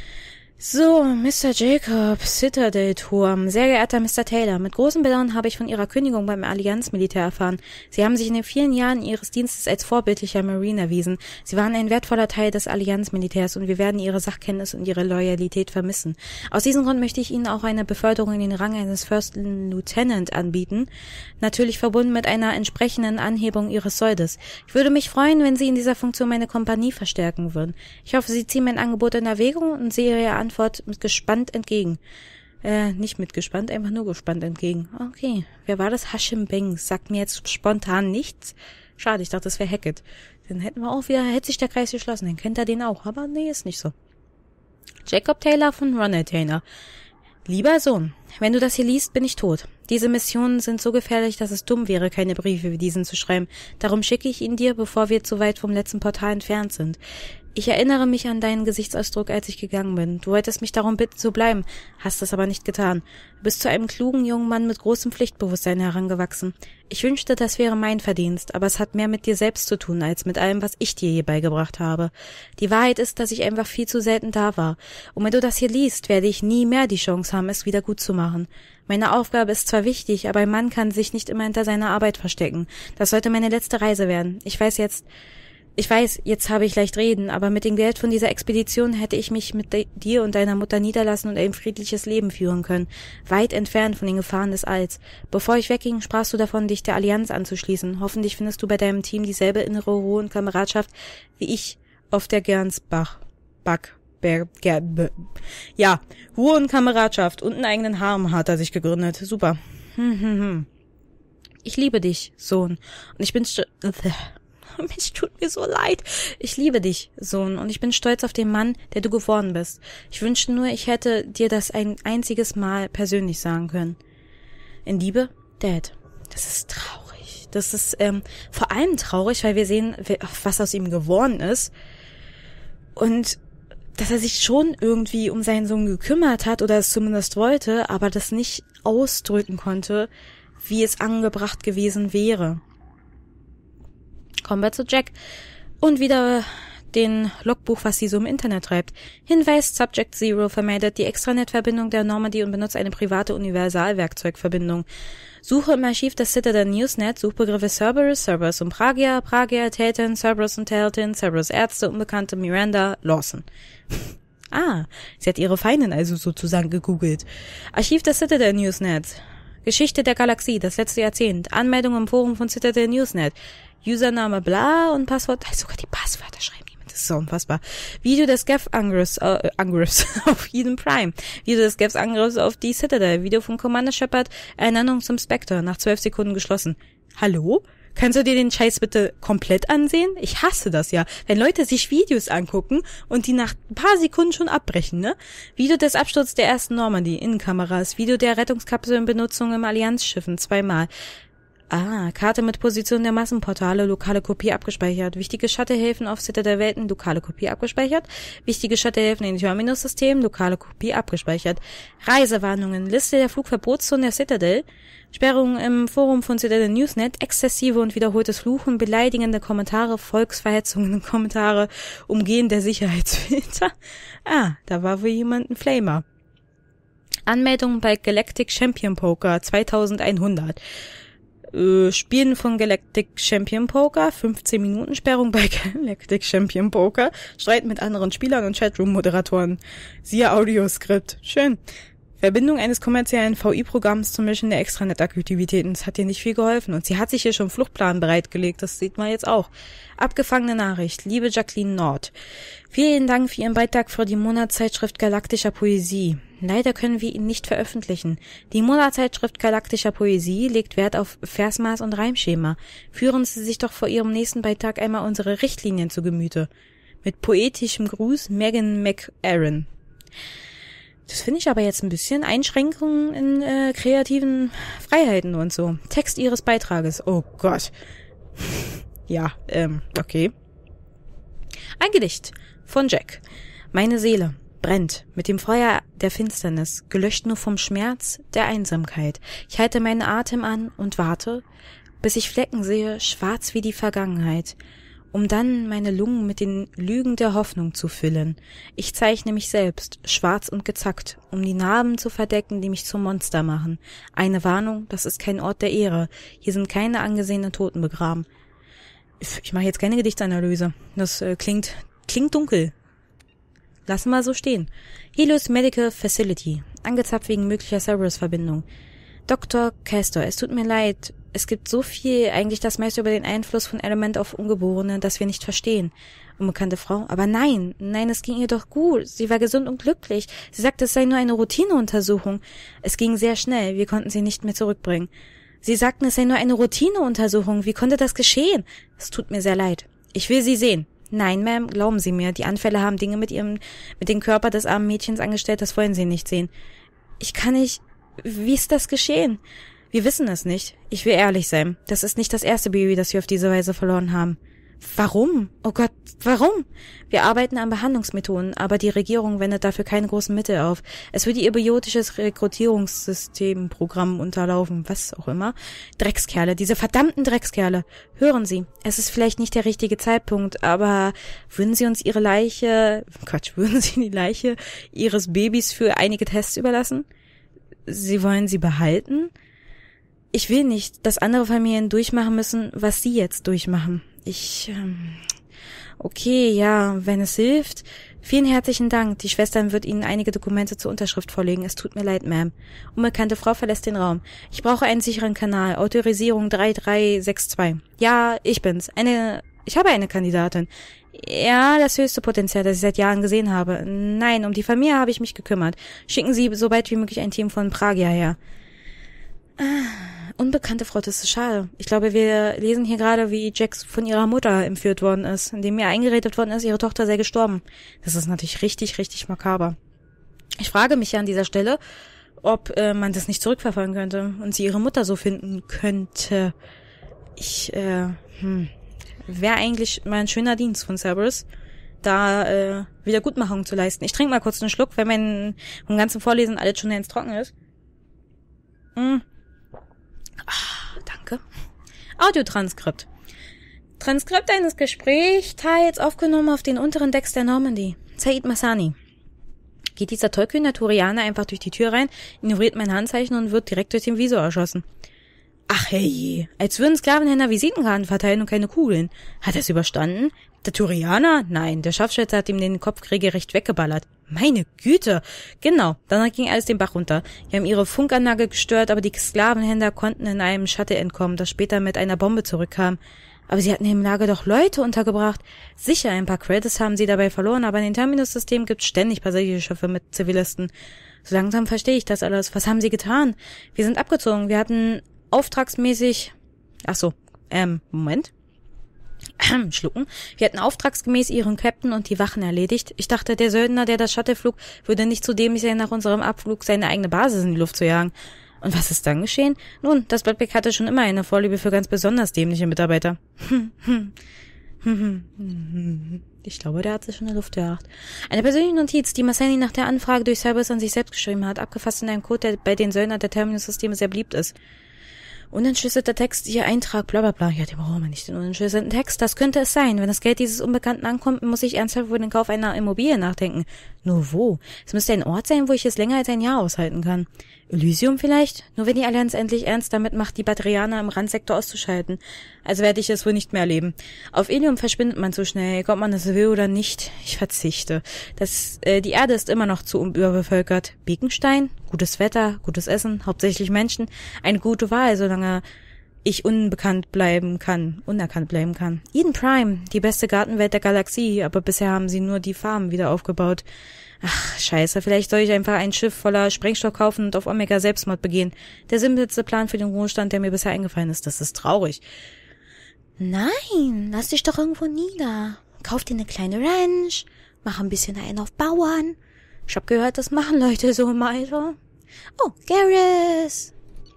So, Mister Jacob, Citadel-Turm. Sehr geehrter Mister Taylor, mit großem Bedauern habe ich von Ihrer Kündigung beim Allianz-Militär erfahren. Sie haben sich in den vielen Jahren Ihres Dienstes als vorbildlicher Marine erwiesen. Sie waren ein wertvoller Teil des Allianz-Militärs und wir werden Ihre Sachkenntnis und Ihre Loyalität vermissen. Aus diesem Grund möchte ich Ihnen auch eine Beförderung in den Rang eines First Lieutenant anbieten. Natürlich verbunden mit einer entsprechenden Anhebung Ihres Soldes. Ich würde mich freuen, wenn Sie in dieser Funktion meine Kompanie verstärken würden. Ich hoffe, Sie ziehen mein Angebot in Erwägung und sehe Ihre Antwort mit gespannt entgegen. Äh, nicht mit gespannt, einfach nur gespannt entgegen. Okay, wer war das? Hashim Banks. Sagt mir jetzt spontan nichts. Schade, ich dachte, das wäre Hackett. Dann hätten wir auch wieder, hätte sich der Kreis geschlossen. Dann kennt er den auch. Aber nee, ist nicht so. Jacob Taylor von Ronald Taylor. Lieber Sohn, wenn du das hier liest, bin ich tot. Diese Missionen sind so gefährlich, dass es dumm wäre, keine Briefe wie diesen zu schreiben. Darum schicke ich ihn dir, bevor wir zu weit vom letzten Portal entfernt sind. Ich erinnere mich an deinen Gesichtsausdruck, als ich gegangen bin. Du wolltest mich darum bitten, zu bleiben, hast es aber nicht getan. Du bist zu einem klugen jungen Mann mit großem Pflichtbewusstsein herangewachsen. Ich wünschte, das wäre mein Verdienst, aber es hat mehr mit dir selbst zu tun, als mit allem, was ich dir je beigebracht habe. Die Wahrheit ist, dass ich einfach viel zu selten da war. Und wenn du das hier liest, werde ich nie mehr die Chance haben, es wieder gut zu machen. Meine Aufgabe ist zwar wichtig, aber ein Mann kann sich nicht immer hinter seiner Arbeit verstecken. Das sollte meine letzte Reise werden. Ich weiß jetzt... Ich weiß, jetzt habe ich leicht reden, aber mit dem Geld von dieser Expedition hätte ich mich mit de- dir und deiner Mutter niederlassen und ein friedliches Leben führen können, weit entfernt von den Gefahren des Alls. Bevor ich wegging, sprachst du davon, dich der Allianz anzuschließen. Hoffentlich findest du bei deinem Team dieselbe innere Ruhe und Kameradschaft wie ich auf der Gernsbach. Back. Ber- Ger- B- ja, Ruhe und Kameradschaft und einen eigenen Harem hat er sich gegründet. Super. Hm, hm, hm. Ich liebe dich, Sohn. Und ich bin... St- Es tut mir so leid. Ich liebe dich, Sohn, und ich bin stolz auf den Mann, der du geworden bist. Ich wünschte nur, ich hätte dir das ein einziges Mal persönlich sagen können. In Liebe, Dad. Das ist traurig. Das ist ähm, vor allem traurig, weil wir sehen, was aus ihm geworden ist. Und dass er sich schon irgendwie um seinen Sohn gekümmert hat oder es zumindest wollte, aber das nicht ausdrücken konnte, wie es angebracht gewesen wäre. Kommen wir zu Jack und wieder den Logbuch, was sie so im Internet treibt. Hinweis, Subject Zero vermeidet die Extranet-Verbindung der Normandy und benutzt eine private Universalwerkzeugverbindung. Suche im Archiv des Citadel Newsnet, Suchbegriffe Cerberus, Cerberus und Pragia, Pragia, Telton, Cerberus und Telton, Cerberus Ärzte, Unbekannte, Miranda, Lawson. Ah, sie hat ihre Feindin also sozusagen gegoogelt. Archiv des Citadel Newsnet. Geschichte der Galaxie, das letzte Jahrzehnt. Anmeldung im Forum von Citadel Newsnet. Username bla und Passwort, sogar die Passwörter schreiben die mit Das ist so unfassbar. Video des Geth-Angriffs äh, Angriffs auf Eden Prime. Video des Geth-Angriffs auf die Citadel. Video von Commander Shepard. Ernennung zum Spectre. Nach zwölf Sekunden geschlossen. Hallo? Kannst du dir den Scheiß bitte komplett ansehen? Ich hasse das ja. Wenn Leute sich Videos angucken und die nach ein paar Sekunden schon abbrechen, ne? Video des Absturzes der ersten Normandy. Innenkameras. Video der Rettungskapsel in Benutzung im Allianzschiffen. Zweimal. Ah, Karte mit Position der Massenportale, lokale Kopie abgespeichert. Wichtige Shuttlehäfen auf Citadel Welten, lokale Kopie abgespeichert. Wichtige Shuttlehäfen in Terminus-System, lokale Kopie abgespeichert. Reisewarnungen, Liste der Flugverbotszonen der Citadel. Sperrungen im Forum von Citadel Newsnet, exzessive und wiederholtes Fluchen, beleidigende Kommentare, Volksverhetzungen und Kommentare, Umgehen der Sicherheitsfilter. Ah, da war wohl jemand ein Flamer. Anmeldung bei Galactic Champion Poker zweitausendeinhundert. Äh, Spielen von Galactic Champion Poker, fünfzehn Minuten Sperrung bei Galactic Champion Poker, Streit mit anderen Spielern und Chatroom-Moderatoren. Siehe Audioskript. Schön. Verbindung eines kommerziellen V I-Programms zum Mischen der Extranet-Aktivitäten. Das hat ihr nicht viel geholfen. Und sie hat sich hier schon einen Fluchtplan bereitgelegt. Das sieht man jetzt auch. Abgefangene Nachricht. Liebe Jacqueline Nord. Vielen Dank für Ihren Beitrag für die Monatszeitschrift Galaktischer Poesie. Leider können wir ihn nicht veröffentlichen. Die Monatszeitschrift Galaktischer Poesie legt Wert auf Versmaß und Reimschema. Führen Sie sich doch vor Ihrem nächsten Beitrag einmal unsere Richtlinien zu Gemüte. Mit poetischem Gruß, Megan McAaron. Das finde ich aber jetzt ein bisschen Einschränkungen in äh, kreativen Freiheiten und so. Text Ihres Beitrages. Oh Gott. Ja, ähm, okay. Ein Gedicht von Jack. Meine Seele brennt mit dem Feuer der Finsternis, gelöscht nur vom Schmerz der Einsamkeit. Ich halte meinen Atem an und warte, bis ich Flecken sehe, schwarz wie die Vergangenheit, um dann meine Lungen mit den Lügen der Hoffnung zu füllen. Ich zeichne mich selbst, schwarz und gezackt, um die Narben zu verdecken, die mich zum Monster machen. Eine Warnung, das ist kein Ort der Ehre. Hier sind keine angesehenen Toten begraben. Ich mache jetzt keine Gedichtsanalyse. Das äh, klingt, klingt dunkel. Lassen wir so stehen. Helios Medical Facility. Angezapft wegen möglicher Cerberus-Verbindung. Doktor Castor, es tut mir leid. Es gibt so viel, eigentlich das meiste über den Einfluss von Element auf Ungeborene, das wir nicht verstehen. Unbekannte Frau. Aber nein, nein, es ging ihr doch gut. Sie war gesund und glücklich. Sie sagte, es sei nur eine Routineuntersuchung. Es ging sehr schnell. Wir konnten sie nicht mehr zurückbringen. Sie sagten, es sei nur eine Routineuntersuchung. Wie konnte das geschehen? Es tut mir sehr leid. Ich will Sie sehen. Nein, Ma'am, glauben Sie mir. Die Anfälle haben Dinge mit ihrem, mit dem Körper des armen Mädchens angestellt, das wollen Sie nicht sehen. Ich kann nicht... Wie ist das geschehen? Wir wissen es nicht. Ich will ehrlich sein. Das ist nicht das erste Baby, das wir auf diese Weise verloren haben. Warum? Oh Gott, warum? Wir arbeiten an Behandlungsmethoden, aber die Regierung wendet dafür keine großen Mittel auf. Es würde ihr biotisches Rekrutierungssystemprogramm unterlaufen, was auch immer. Dreckskerle, diese verdammten Dreckskerle. Hören Sie, es ist vielleicht nicht der richtige Zeitpunkt, aber würden Sie uns Ihre Leiche, Quatsch, würden Sie die Leiche Ihres Babys für einige Tests überlassen? Sie wollen sie behalten? Ich will nicht, dass andere Familien durchmachen müssen, was Sie jetzt durchmachen. Ich, ähm, okay, ja, wenn es hilft. Vielen herzlichen Dank. Die Schwestern wird Ihnen einige Dokumente zur Unterschrift vorlegen. Es tut mir leid, Ma'am. Unbekannte Frau verlässt den Raum. Ich brauche einen sicheren Kanal. Autorisierung drei drei sechs zwei. Ja, ich bin's. Eine, ich habe eine Kandidatin. Ja, das höchste Potenzial, das ich seit Jahren gesehen habe. Nein, um die Familie habe ich mich gekümmert. Schicken Sie so bald wie möglich ein Team von Pragia her. Ah, unbekannte Frau, das ist schade. Ich glaube, wir lesen hier gerade, wie Jax von ihrer Mutter entführt worden ist, indem ihr eingeredet worden ist, ihre Tochter sei gestorben. Das ist natürlich richtig, richtig makaber. Ich frage mich ja an dieser Stelle, ob äh, man das nicht zurückverfolgen könnte und sie ihre Mutter so finden könnte. Ich, äh, hm, wäre eigentlich mal ein schöner Dienst von Cerberus, da äh, Wiedergutmachung zu leisten. Ich trinke mal kurz einen Schluck, weil mein vom ganzen Vorlesen alles schon ganz trocken ist. Hm. Ah, danke. Audiotranskript. Transkript eines Gesprächsteils aufgenommen auf den unteren Decks der Normandy. Said Masani. Geht dieser tollkühne Turianer einfach durch die Tür rein, ignoriert mein Handzeichen und wird direkt durch den Visor erschossen. Ach hey, als würden Sklavenhändler Visitenkarten verteilen und keine Kugeln. Hat er es überstanden? Der Turianer? Nein, der Scharfschütze hat ihm den Kopf regelrecht weggeballert. Meine Güte! Genau, danach ging alles den Bach runter. Die haben ihre Funkanlage gestört, aber die Sklavenhändler konnten in einem Shuttle entkommen, das später mit einer Bombe zurückkam. Aber sie hatten im Lager doch Leute untergebracht. Sicher, ein paar Credits haben sie dabei verloren, aber in den Terminus-Systemen gibt es ständig Passagierschiffe mit Zivilisten. So langsam verstehe ich das alles. Was haben sie getan? Wir sind abgezogen. Wir hatten auftragsmäßig... Ach so, ähm, Moment. Schlucken. Wir hatten auftragsgemäß ihren Captain und die Wachen erledigt. Ich dachte, der Söldner, der das Shuttle flog, würde nicht so dämlich sein, nach unserem Abflug seine eigene Basis in die Luft zu jagen. Und was ist dann geschehen? Nun, das Bloodback hatte schon immer eine Vorliebe für ganz besonders dämliche Mitarbeiter. Ich glaube, der hat sich schon in der Luft gejagt. Eine persönliche Notiz, die Massani nach der Anfrage durch Cerberus an sich selbst geschrieben hat, abgefasst in einem Code, der bei den Söldnern der Terminus-Systeme sehr beliebt ist. Unentschlüsselter Text, ihr Eintrag, bla bla bla. Ja, den brauchen wir nicht, den unentschlüsselten Text. Das könnte es sein. Wenn das Geld dieses Unbekannten ankommt, muss ich ernsthaft über den Kauf einer Immobilie nachdenken. Nur wo? Es müsste ein Ort sein, wo ich es länger als ein Jahr aushalten kann. Elysium vielleicht? Nur wenn die Allianz endlich ernst damit macht, die Batterianer im Randsektor auszuschalten. Also werde ich es wohl nicht mehr erleben. Auf Ilium verschwindet man so schnell, ob man es will oder nicht. Ich verzichte. Das, äh, die Erde ist immer noch zu überbevölkert. Bekenstein? Gutes Wetter, gutes Essen, hauptsächlich Menschen. Eine gute Wahl, solange ich unbekannt bleiben kann, unerkannt bleiben kann. Eden Prime, die beste Gartenwelt der Galaxie, aber bisher haben sie nur die Farmen wieder aufgebaut. Ach, scheiße, vielleicht soll ich einfach ein Schiff voller Sprengstoff kaufen und auf Omega Selbstmord begehen. Der simpelste Plan für den Ruhestand, der mir bisher eingefallen ist. Das ist traurig. Nein, lass dich doch irgendwo nieder. Kauf dir eine kleine Ranch, mach ein bisschen einen auf Bauern. Ich hab gehört, das machen Leute so im Alter. Oh, Garrus.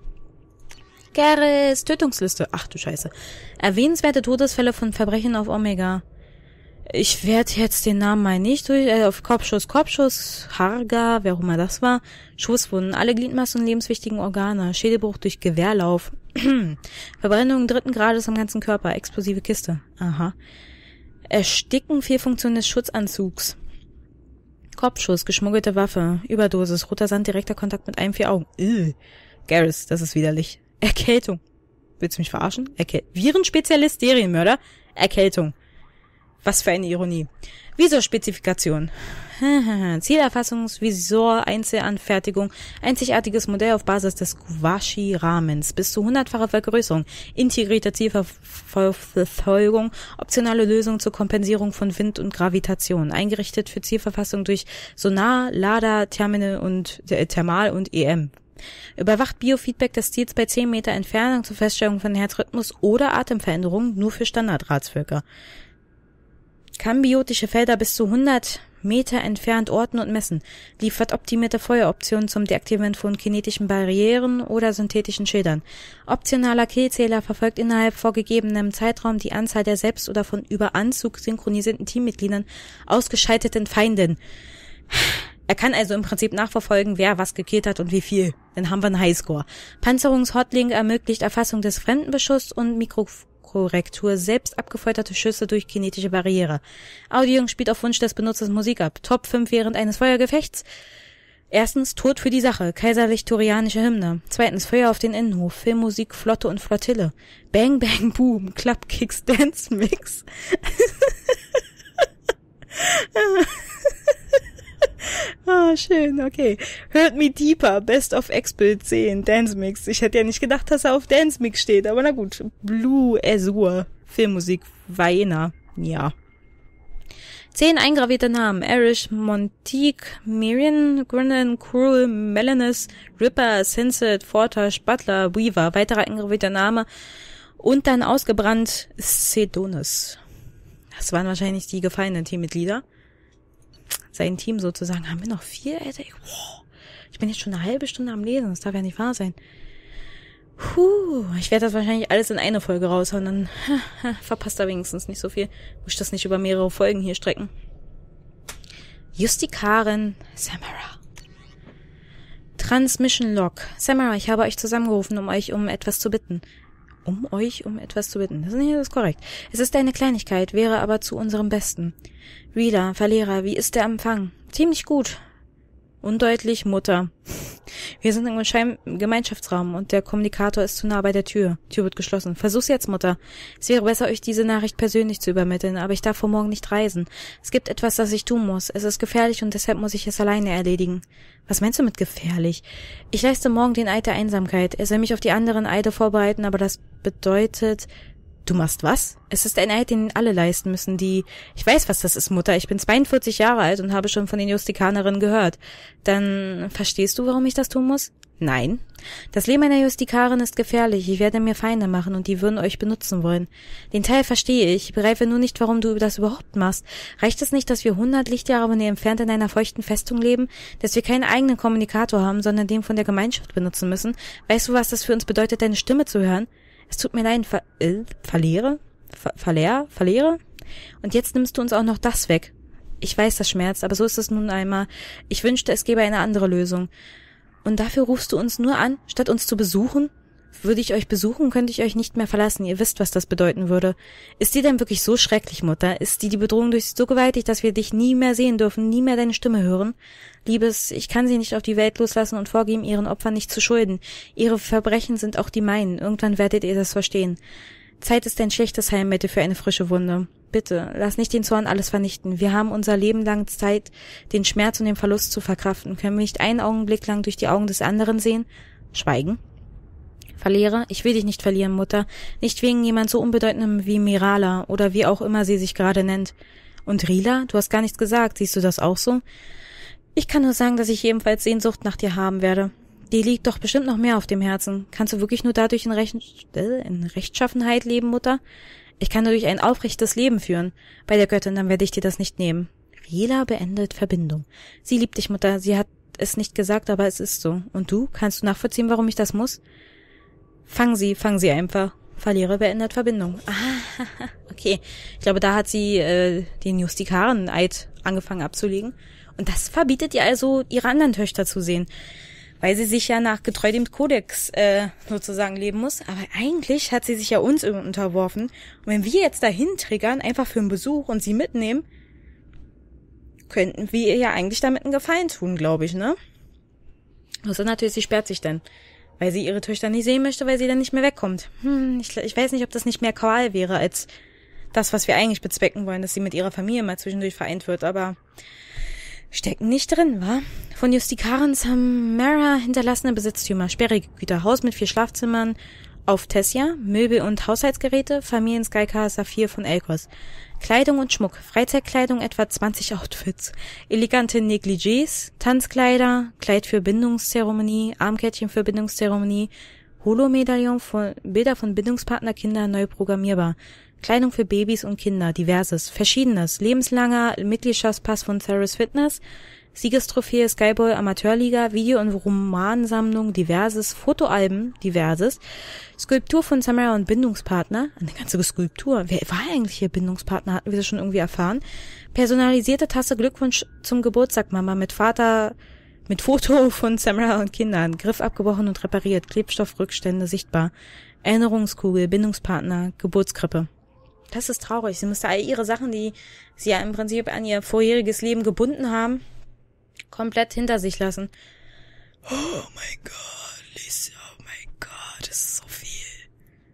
Garrus, Tötungsliste. Ach du Scheiße. Erwähnenswerte Todesfälle von Verbrechen auf Omega. Ich werde jetzt den Namen mal nicht durch, äh, auf Kopfschuss, Kopfschuss, Harga, wer auch immer das war, Schusswunden, alle Gliedmaßen und lebenswichtigen Organe, Schädelbruch durch Gewehrlauf, Verbrennung dritten Grades am ganzen Körper, explosive Kiste, aha, Ersticken Fehlfunktion des Schutzanzugs, Kopfschuss, geschmuggelte Waffe, Überdosis, roter Sand, direkter Kontakt mit einem vier Augen, Ugh. Garrus, das ist widerlich, Erkältung, willst du mich verarschen? Erkäl- Virenspezialist, Serienmörder, Erkältung. Was für eine Ironie. Visorspezifikation. Zielerfassungsvisor, Einzelanfertigung, einzigartiges Modell auf Basis des Gouache-Rahmens, bis zu hundertfache Vergrößerung, integrierte Zielverfolgung, optionale Lösung zur Kompensierung von Wind und Gravitation, eingerichtet für Zielverfassung durch Sonar, Lader, Terminal und äh, Thermal und E M. Überwacht Biofeedback des Ziels bei zehn Meter Entfernung zur Feststellung von Herzrhythmus oder Atemveränderungen nur für Standardratsvölker. Kann biotische Felder bis zu hundert Meter entfernt orten und messen, liefert optimierte Feueroptionen zum Deaktivieren von kinetischen Barrieren oder synthetischen Schildern. Optionaler Killzähler verfolgt innerhalb vorgegebenem Zeitraum die Anzahl der selbst oder von über Anzug synchronisierten Teammitgliedern ausgeschalteten Feinden. Er kann also im Prinzip nachverfolgen, wer was gekillt hat und wie viel. Dann haben wir einen Highscore. Panzerungs-Hotlink ermöglicht Erfassung des Fremdenbeschusses und Mikrokorrektur selbst abgefeuerte Schüsse durch kinetische Barriere. Audio spielt auf Wunsch des Benutzers Musik ab. Top fünf während eines Feuergefechts. Erstens, Tod für die Sache, kaiserlich-torianische Hymne. Zweitens, Feuer auf den Innenhof, Filmmusik, Flotte und Flottille. Bang, Bang, Boom, Club, Kicks, Dance, Mix. Ah, schön, okay. Hört Me Deeper, Best of X-Bild zehn, Dance Mix. Ich hätte ja nicht gedacht, dass er auf Dance Mix steht, aber na gut. Blue Azure, Filmmusik, Vaena, ja. Zehn eingravierte Namen. Arish, Montique, Miriam, Grinnan, Cruel, Melanis, Ripper, Senset, Fortash, Butler, Weaver. Weiterer eingravierter Name. Und dann ausgebrannt Sedonis. Das waren wahrscheinlich die gefallenen Teammitglieder. Sein Team sozusagen. Haben wir noch vier? Alter, ich, wow, ich bin jetzt schon eine halbe Stunde am Lesen. Das darf ja nicht wahr sein. Puh, ich werde das wahrscheinlich alles in eine Folge raushauen. Dann ha, ha, verpasst er wenigstens nicht so viel. Muss ich das nicht über mehrere Folgen hier strecken. Justikarin Samara. Transmission Log. Samara, ich habe euch zusammengerufen, um euch um etwas zu bitten. Um euch um etwas zu bitten. Das ist nicht das ist korrekt. Es ist eine Kleinigkeit, wäre aber zu unserem Besten. Reader, Verlierer, wie ist der Empfang? Ziemlich gut. Undeutlich, Mutter. Wir sind im Gemeinschaftsraum und der Kommunikator ist zu nah bei der Tür. Tür wird geschlossen. Versuch's jetzt, Mutter. Es wäre besser, euch diese Nachricht persönlich zu übermitteln, aber ich darf vor morgen nicht reisen. Es gibt etwas, das ich tun muss. Es ist gefährlich und deshalb muss ich es alleine erledigen. Was meinst du mit gefährlich? Ich leiste morgen den Eid der Einsamkeit. Er soll mich auf die anderen Eide vorbereiten, aber das bedeutet Du machst was? Es ist ein Eid, den alle leisten müssen, die... Ich weiß, was das ist, Mutter. Ich bin zweiundvierzig Jahre alt und habe schon von den Justikanerinnen gehört. Dann verstehst du, warum ich das tun muss? Nein. Das Leben einer Justikarin ist gefährlich. Ich werde mir Feinde machen und die würden euch benutzen wollen. Den Teil verstehe ich. Ich begreife nur nicht, warum du das überhaupt machst. Reicht es nicht, dass wir hundert Lichtjahre von dir entfernt in einer feuchten Festung leben? Dass wir keinen eigenen Kommunikator haben, sondern den von der Gemeinschaft benutzen müssen? Weißt du, was das für uns bedeutet, deine Stimme zu hören? Es tut mir leid, ver äh, verliere? Ver verlehr? Verliere? Und jetzt nimmst du uns auch noch das weg. Ich weiß, das schmerzt, aber so ist es nun einmal. Ich wünschte, es gäbe eine andere Lösung. Und dafür rufst du uns nur an, statt uns zu besuchen? Würde ich euch besuchen, könnte ich euch nicht mehr verlassen. Ihr wisst, was das bedeuten würde. Ist die denn wirklich so schrecklich, Mutter? Ist die die Bedrohung durch sie so gewaltig, dass wir dich nie mehr sehen dürfen, nie mehr deine Stimme hören? Liebes, ich kann sie nicht auf die Welt loslassen und vorgeben, ihren Opfern nicht zu schulden. Ihre Verbrechen sind auch die meinen. Irgendwann werdet ihr das verstehen. Zeit ist ein schlechtes Heilmittel für eine frische Wunde. Bitte, lass nicht den Zorn alles vernichten. Wir haben unser Leben lang Zeit, den Schmerz und den Verlust zu verkraften. Können wir nicht einen Augenblick lang durch die Augen des anderen sehen? Schweigen. Verliere? Ich will dich nicht verlieren, Mutter. Nicht wegen jemand so unbedeutendem wie Mirala oder wie auch immer sie sich gerade nennt. Und Rila? Du hast gar nichts gesagt. Siehst du das auch so? Ich kann nur sagen, dass ich ebenfalls Sehnsucht nach dir haben werde. Dir liegt doch bestimmt noch mehr auf dem Herzen. Kannst du wirklich nur dadurch in, Recht, äh, in Rechtschaffenheit leben, Mutter? Ich kann nur durch ein aufrechtes Leben führen. Bei der Göttin, dann werde ich dir das nicht nehmen. Rila beendet Verbindung. Sie liebt dich, Mutter. Sie hat es nicht gesagt, aber es ist so. Und du? Kannst du nachvollziehen, warum ich das muss? Fang sie, fang sie einfach. Verliere beendet Verbindung. Ah, okay. Ich glaube, da hat sie äh, den Justikaren-Eid angefangen abzulegen. Und das verbietet ihr also, ihre anderen Töchter zu sehen. Weil sie sich ja nach getreu dem Kodex äh, sozusagen leben muss. Aber eigentlich hat sie sich ja uns unterworfen. Und wenn wir jetzt dahin triggern, einfach für einen Besuch und sie mitnehmen, könnten wir ihr ja eigentlich damit einen Gefallen tun, glaube ich, ne? Außer natürlich, sie sperrt sich dann. Weil sie ihre Töchter nicht sehen möchte, weil sie dann nicht mehr wegkommt. Hm, ich, ich weiß nicht, ob das nicht mehr Qual wäre, als das, was wir eigentlich bezwecken wollen, dass sie mit ihrer Familie mal zwischendurch vereint wird, aber stecken nicht drin, wa? Von Justikaren Samara hinterlassene Besitztümer, sperrige Güter, Haus mit vier Schlafzimmern auf Tessia, Möbel und Haushaltsgeräte, Familien Skycar Saphir von Elkos. Kleidung und Schmuck, Freizeitkleidung etwa zwanzig Outfits, elegante Negligés, Tanzkleider, Kleid für Bindungszeremonie, Armkettchen für Bindungszeremonie, Holo-Medaillon, von, Bilder von Bindungspartner, Kinder neu programmierbar, Kleidung für Babys und Kinder, diverses, verschiedenes, lebenslanger Mitgliedschaftspass von Theros Fitness, Siegestrophäe Skyball Amateurliga, Video- und Romansammlung, diverses, Fotoalben, diverses, Skulptur von Samara und Bindungspartner, eine ganze Skulptur, wer war eigentlich ihr Bindungspartner, hatten wir das schon irgendwie erfahren, personalisierte Tasse Glückwunsch zum Geburtstag, Mama, mit Vater, mit Foto von Samara und Kindern, Griff abgebrochen und repariert, Klebstoffrückstände sichtbar, Erinnerungskugel, Bindungspartner, Geburtskrippe. Das ist traurig, sie musste all ihre Sachen, die sie ja im Prinzip an ihr vorheriges Leben gebunden haben, komplett hinter sich lassen. Oh mein Gott, Lisa, oh mein Gott, das ist so viel.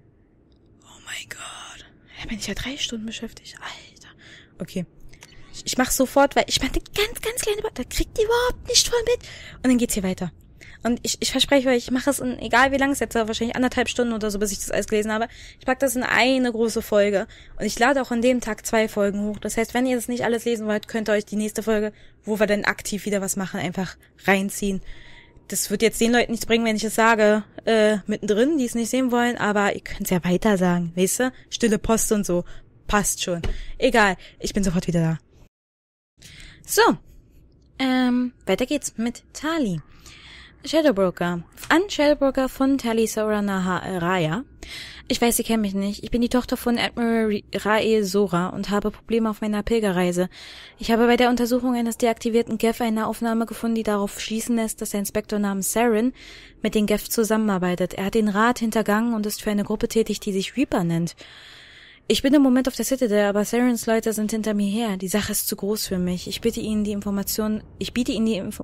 Oh mein Gott. Da bin ich ja drei Stunden beschäftigt, Alter. Okay, ich, ich mach's sofort, weil ich meinte ganz, ganz kleine, da kriegt die überhaupt nicht voll mit. Und dann geht's hier weiter. Und ich, ich verspreche euch, ich mache es in, egal wie lang es jetzt, wahrscheinlich anderthalb Stunden oder so, bis ich das alles gelesen habe. Ich packe das in eine große Folge. Und ich lade auch an dem Tag zwei Folgen hoch. Das heißt, wenn ihr das nicht alles lesen wollt, könnt ihr euch die nächste Folge, wo wir dann aktiv wieder was machen, einfach reinziehen. Das wird jetzt den Leuten nichts bringen, wenn ich es sage, äh, mittendrin, die es nicht sehen wollen, aber ihr könnt es ja weiter sagen, weißt du? Stille Post und so. Passt schon. Egal, ich bin sofort wieder da. So. Ähm, weiter geht's mit Tali. Shadowbroker. An Shadowbroker von Tali Sora Naharaya. Ich weiß, Sie kennen mich nicht. Ich bin die Tochter von Admiral Rael Sora und habe Probleme auf meiner Pilgerreise. Ich habe bei der Untersuchung eines deaktivierten Geth eine Aufnahme gefunden, die darauf schließen lässt, dass der Inspektor namens Saren mit den Geth zusammenarbeitet. Er hat den Rat hintergangen und ist für eine Gruppe tätig, die sich Reaper nennt. Ich bin im Moment auf der Citadel, aber Sarens Leute sind hinter mir her. Die Sache ist zu groß für mich. Ich bitte Ihnen die Informationen... Ich biete Ihnen die Info...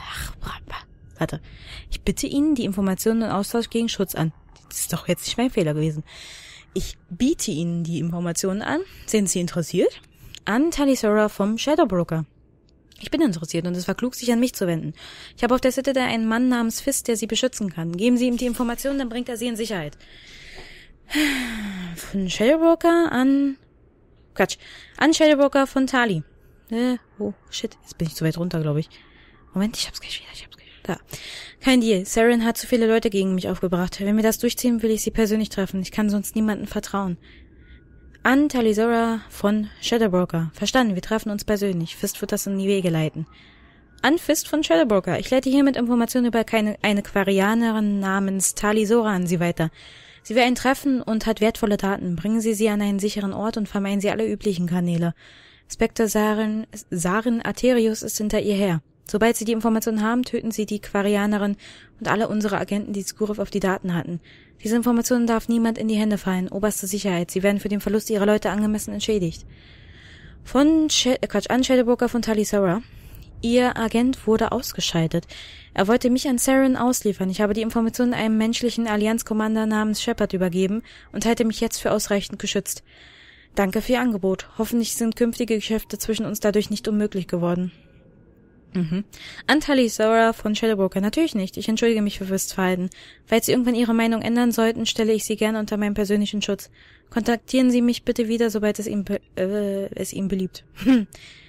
Warte. Ich bitte Ihnen die Informationen und Austausch gegen Schutz an. Das ist doch jetzt nicht mein Fehler gewesen. Ich biete Ihnen die Informationen an. Sind Sie interessiert? An Tali Sora vom Shadowbroker. Ich bin interessiert und es war klug, sich an mich zu wenden. Ich habe auf der Citadel einen Mann namens Fist, der Sie beschützen kann. Geben Sie ihm die Informationen, dann bringt er Sie in Sicherheit. Von Shadowbroker an... Quatsch. An Shadowbroker von Tali. Äh, oh, shit. Jetzt bin ich zu weit runter, glaube ich. Moment, ich hab's gleich wieder, ich hab's gleich wieder. Da. Kein Deal. Saren hat zu viele Leute gegen mich aufgebracht. Wenn wir das durchziehen, will ich sie persönlich treffen. Ich kann sonst niemandem vertrauen. An Talisora von Shadowbroker. Verstanden, wir treffen uns persönlich. Fist wird das in die Wege leiten. An Fist von Shadowbroker. Ich leite hiermit Informationen über keine, eine Quarianerin namens Talisora an Sie weiter. Sie will ein Treffen und hat wertvolle Daten. Bringen Sie sie an einen sicheren Ort und vermeiden Sie alle üblichen Kanäle. Spectre Saren, Saren Aterius ist hinter ihr her. Sobald Sie die Informationen haben, töten Sie die Quarianerin und alle unsere Agenten, die Zugriff auf die Daten hatten. Diese Informationen darf niemand in die Hände fallen. Oberste Sicherheit. Sie werden für den Verlust ihrer Leute angemessen entschädigt. Von Sh- Quatsch, an Shadowbroker von Talisora. Ihr Agent wurde ausgeschaltet. Er wollte mich an Saren ausliefern. Ich habe die Informationen einem menschlichen Allianzkommander namens Shepard übergeben und halte mich jetzt für ausreichend geschützt. Danke für Ihr Angebot. Hoffentlich sind künftige Geschäfte zwischen uns dadurch nicht unmöglich geworden. Mhm. An Talisora von Shadowbroker. Natürlich nicht. Ich entschuldige mich für Fists Verhalten. Falls Sie irgendwann Ihre Meinung ändern sollten, stelle ich Sie gerne unter meinen persönlichen Schutz. Kontaktieren Sie mich bitte wieder, sobald es Ihnen, be- äh, es Ihnen beliebt. Hm.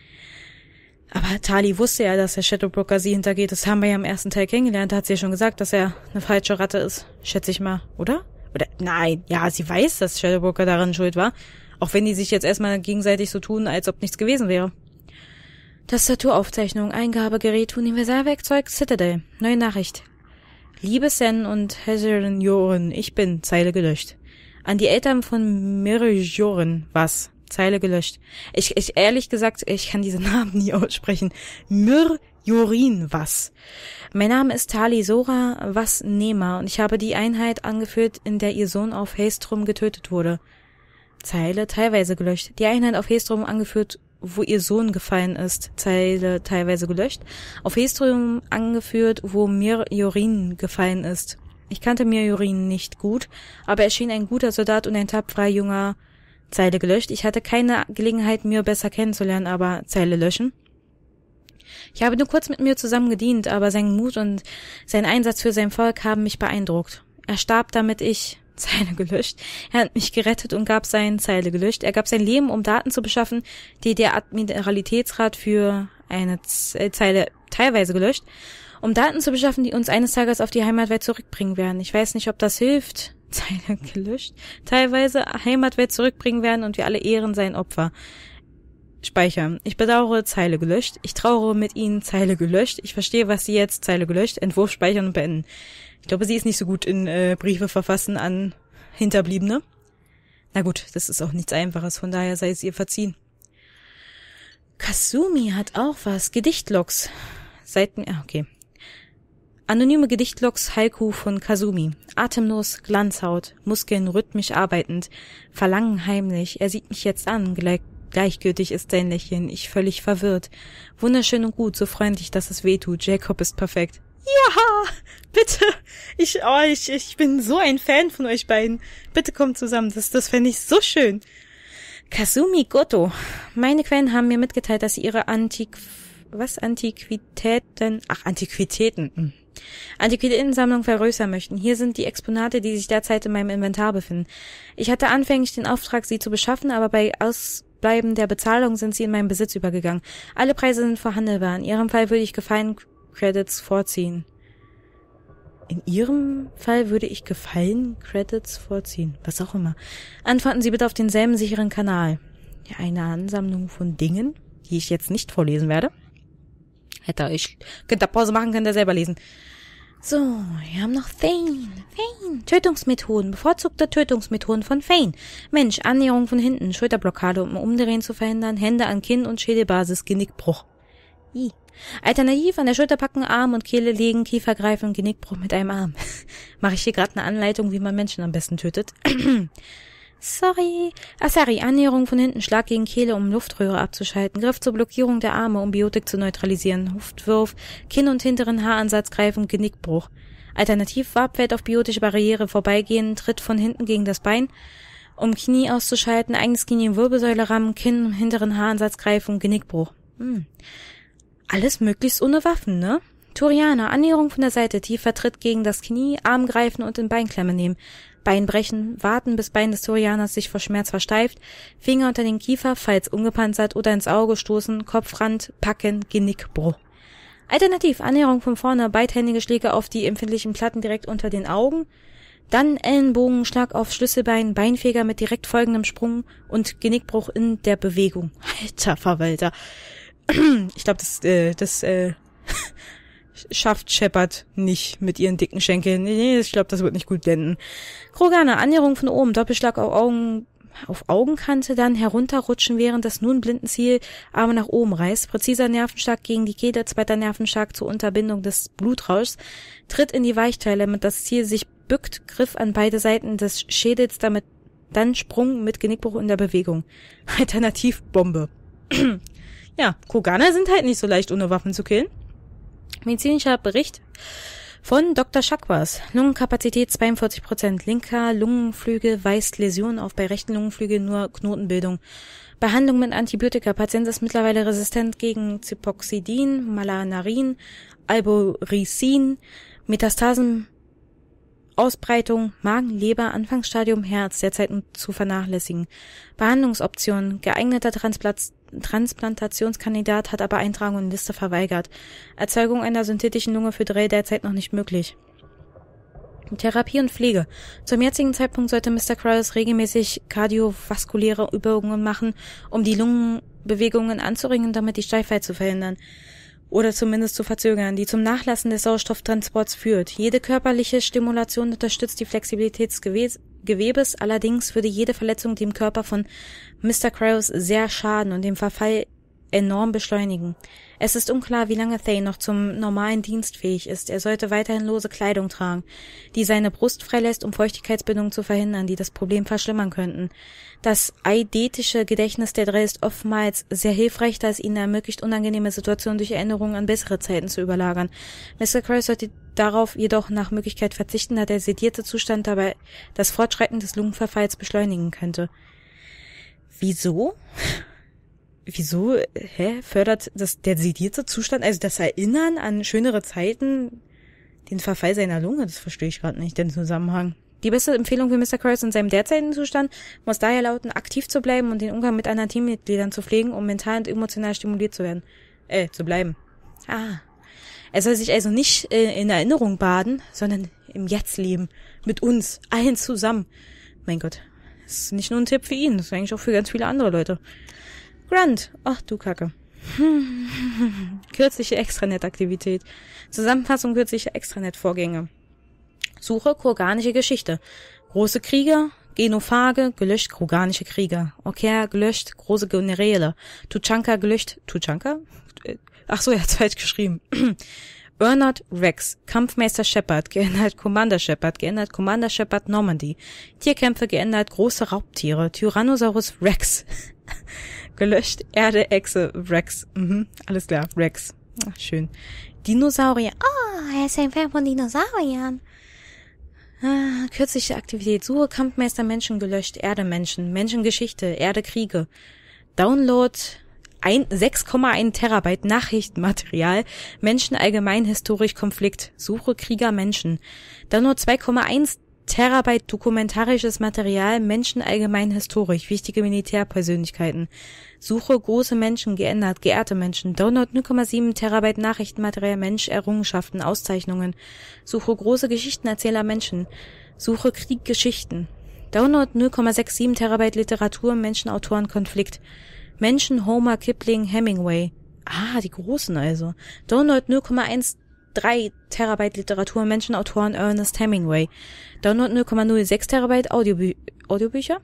Aber Tali wusste ja, dass der Shadowbroker sie hintergeht. Das haben wir ja im ersten Teil kennengelernt. Da hat sie ja schon gesagt, dass er eine falsche Ratte ist. Schätze ich mal, oder? Oder, nein, ja, sie weiß, dass Shadowbroker daran schuld war. Auch wenn die sich jetzt erstmal gegenseitig so tun, als ob nichts gewesen wäre. Tastaturaufzeichnung, Eingabegerät, Universalwerkzeug, Citadel. Neue Nachricht. Liebe Sen und Hazarin Joren, ich bin, Zeile gelöscht. An die Eltern von Mirjoren, was? Zeile gelöscht. Ich, ich, ehrlich gesagt, ich kann diese Namen nie aussprechen. Mirjorin, was? Mein Name ist Talisora, was Nema, und ich habe die Einheit angeführt, in der ihr Sohn auf Haestrom getötet wurde. Zeile teilweise gelöscht. Die Einheit auf Haestrom angeführt, wo ihr Sohn gefallen ist. Zeile teilweise gelöscht. Auf Haestrom angeführt, wo Mirjorin gefallen ist. Ich kannte Mirjorin nicht gut, aber er schien ein guter Soldat und ein tapferer junger. Zeile gelöscht. Ich hatte keine Gelegenheit, Mir besser kennenzulernen, aber Zeile löschen. Ich habe nur kurz mit Mir zusammen gedient, aber sein Mut und sein Einsatz für sein Volk haben mich beeindruckt. Er starb, damit ich... Zeile gelöscht. Er hat mich gerettet und gab sein... Zeile gelöscht. Er gab sein Leben, um Daten zu beschaffen, die der Admiralitätsrat für eine Zeile teilweise gelöscht, um Daten zu beschaffen, die uns eines Tages auf die Heimatwelt zurückbringen werden. Ich weiß nicht, ob das hilft... Zeile gelöscht, teilweise Heimatwelt zurückbringen werden und wir alle ehren sein Opfer. Speichern. Ich bedauere, Zeile gelöscht. Ich trauere mit ihnen, Zeile gelöscht. Ich verstehe, was sie jetzt, Zeile gelöscht. Entwurf speichern und beenden. Ich glaube, sie ist nicht so gut in äh, Briefe verfassen an Hinterbliebene. Na gut, das ist auch nichts Einfaches, von daher sei es ihr verziehen. Kasumi hat auch was. Gedichtlogs. Seiten, ah, okay. Anonyme Gedichtlogs Haiku von Kasumi. Atemlos, Glanzhaut, Muskeln rhythmisch arbeitend, Verlangen heimlich. Er sieht mich jetzt an, gleich, gleichgültig ist sein Lächeln, ich völlig verwirrt. Wunderschön und gut, so freundlich, dass es weh tut. Jacob ist perfekt. Ja, bitte. Ich, oh, ich, ich bin so ein Fan von euch beiden. Bitte kommt zusammen, das, das fände ich so schön. Kasumi Goto. Meine Quellen haben mir mitgeteilt, dass sie ihre Antiq... Was? Antiquitäten... Ach, Antiquitäten... Hm. Antiquitätensammlung vergrößern möchten. Hier sind die Exponate, die sich derzeit in meinem Inventar befinden. Ich hatte anfänglich den Auftrag, sie zu beschaffen, aber bei Ausbleiben der Bezahlung sind sie in meinen Besitz übergegangen. Alle Preise sind verhandelbar. In ihrem Fall würde ich Gefallen-Credits vorziehen. In ihrem Fall würde ich Gefallen-Credits vorziehen. Was auch immer. Antworten Sie bitte auf denselben sicheren Kanal. Ja, eine Ansammlung von Dingen, die ich jetzt nicht vorlesen werde. Hätte ich, könnt ihr Pause machen, könnt ihr selber lesen. So, wir haben noch Fane. Fane. Tötungsmethoden. Bevorzugte Tötungsmethoden von Fane. Mensch, Annäherung von hinten. Schulterblockade, um Umdrehen zu verhindern. Hände an Kinn- und Schädelbasis. Genickbruch. I. Alternativ an der Schulter packen, Arm und Kehle legen, Kiefer greifen, Genickbruch mit einem Arm. Mache ich hier gerade eine Anleitung, wie man Menschen am besten tötet. Sorry. Ah, sorry. Annäherung von hinten. Schlag gegen Kehle, um Luftröhre abzuschalten. Griff zur Blockierung der Arme, um Biotik zu neutralisieren. Hüftwurf. Kinn- und hinteren Haaransatz greifen. Genickbruch. Alternativ Warpfeld auf biotische Barriere vorbeigehen. Tritt von hinten gegen das Bein, um Knie auszuschalten. Eigenes Knie in Wirbelsäule rammen. Kinn- und hinteren Haaransatz greifen. Genickbruch. Hm. Alles möglichst ohne Waffen, ne? Turianer, Annäherung von der Seite, tiefer Tritt gegen das Knie, Arm greifen und in Beinklemme nehmen. Bein brechen, warten, bis Bein des Turianers sich vor Schmerz versteift, Finger unter den Kiefer, falls ungepanzert oder ins Auge stoßen, Kopfrand, packen, Genickbruch. Alternativ, Annäherung von vorne, beidhändige Schläge auf die empfindlichen Platten direkt unter den Augen, dann Ellenbogenschlag auf Schlüsselbein, Beinfeger mit direkt folgendem Sprung und Genickbruch in der Bewegung. Alter Verwalter. Ich glaube, das, äh, das, äh, schafft Shepard nicht mit ihren dicken Schenkeln. Nee, ich glaube, das wird nicht gut enden. Kroganer, Annäherung von oben, Doppelschlag auf Augen, auf Augenkante, dann herunterrutschen, während das nun blinden Ziel Arme nach oben reißt. Präziser Nervenschlag gegen die Kehle, zweiter Nervenschlag zur Unterbindung des Blutrauschs. Tritt in die Weichteile, damit das Ziel sich bückt, Griff an beide Seiten des Schädels, damit dann Sprung mit Genickbruch in der Bewegung. Alternativ Bombe. Ja, Kroganer sind halt nicht so leicht ohne Waffen zu killen. Medizinischer Bericht von Doktor Chakwas. Lungenkapazität zweiundvierzig Prozent. Linker Lungenflügel weist Läsionen auf, bei rechten Lungenflügel nur Knotenbildung. Behandlung mit Antibiotika. Patient ist mittlerweile resistent gegen Cipoxidin, Malanarin, Alboricin, Metastasen, Ausbreitung, Magen, Leber, Anfangsstadium, Herz, derzeit zu vernachlässigen. Behandlungsoptionen. Geeigneter Transplant Transplantationskandidat hat aber Eintragung in Liste verweigert. Erzeugung einer synthetischen Lunge für Drell derzeit noch nicht möglich. Therapie und Pflege. Zum jetzigen Zeitpunkt sollte Mister Krauss regelmäßig kardiovaskuläre Übungen machen, um die Lungenbewegungen anzuregen, damit die Steifheit zu verhindern. Oder zumindest zu verzögern, die zum Nachlassen des Sauerstofftransports führt. Jede körperliche Stimulation unterstützt die Flexibilität des Gewebes. Gewebes, allerdings würde jede Verletzung dem Körper von Mister Krauss sehr schaden und den Verfall enorm beschleunigen. Es ist unklar, wie lange Thane noch zum normalen Dienst fähig ist. Er sollte weiterhin lose Kleidung tragen, die seine Brust freilässt, um Feuchtigkeitsbildung zu verhindern, die das Problem verschlimmern könnten. Das eidetische Gedächtnis der Drell ist oftmals sehr hilfreich, da es ihnen ermöglicht, unangenehme Situationen durch Erinnerungen an bessere Zeiten zu überlagern. Mister Krauss sollte darauf jedoch nach Möglichkeit verzichten, da der sedierte Zustand dabei das Fortschreiten des Lungenverfalls beschleunigen könnte. Wieso? Wieso, hä, fördert das der sedierte Zustand, also das Erinnern an schönere Zeiten, den Verfall seiner Lunge? Das verstehe ich gerade nicht, den Zusammenhang. Die beste Empfehlung für Mister Krauss in seinem derzeitigen Zustand muss daher lauten, aktiv zu bleiben und den Umgang mit anderen Teammitgliedern zu pflegen, um mental und emotional stimuliert zu werden. Äh, zu bleiben. Ah. Er soll sich also nicht äh, in Erinnerung baden, sondern im Jetzt leben. Mit uns, allen zusammen. Mein Gott, das ist nicht nur ein Tipp für ihn, das ist eigentlich auch für ganz viele andere Leute. Grant, ach du Kacke. Kürzliche Extranet-Aktivität. Zusammenfassung kürzlicher Extranet-Vorgänge. Suche kroganische Geschichte. Große Krieger, Genophage, gelöscht kroganische Krieger. Oker, gelöscht große Generäle. Tuchanka, gelöscht. Tuchanka? Ach so, er hat's falsch geschrieben. Ernard Rex, Kampfmeister Shepard, geändert Commander Shepard, geändert Commander Shepard Normandy. Tierkämpfe geändert große Raubtiere. Tyrannosaurus Rex. Gelöscht Erde, Echse, Rex. Mhm, alles klar, Rex. Ach, schön. Dinosaurier. Oh, er ist ein Fan von Dinosauriern. Ah, kürzliche Aktivität. Suche Kampfmeister Menschen gelöscht. Erde Menschen. Menschengeschichte. Erde Kriege. Download sechs Komma eins Terabyte Nachrichtenmaterial. Menschen allgemein historisch Konflikt. Suche Krieger Menschen. Download zwei Komma eins Terabyte dokumentarisches Material. Menschen allgemein historisch. Wichtige Militärpersönlichkeiten. Suche große Menschen, geändert, geehrte Menschen. Download null Komma sieben Terabyte Nachrichtenmaterial, Mensch, Errungenschaften, Auszeichnungen. Suche große Geschichtenerzähler Menschen. Suche Krieggeschichten. Download null Komma siebenundsechzig Terabyte Literatur, Menschen, Autoren, Konflikt. Menschen, Homer, Kipling, Hemingway. Ah, die großen also. Download null Komma dreizehn Terabyte Literatur, Menschen, Autoren, Ernest Hemingway. Download null Komma null sechs Terabyte Audiobü- Audiobücher.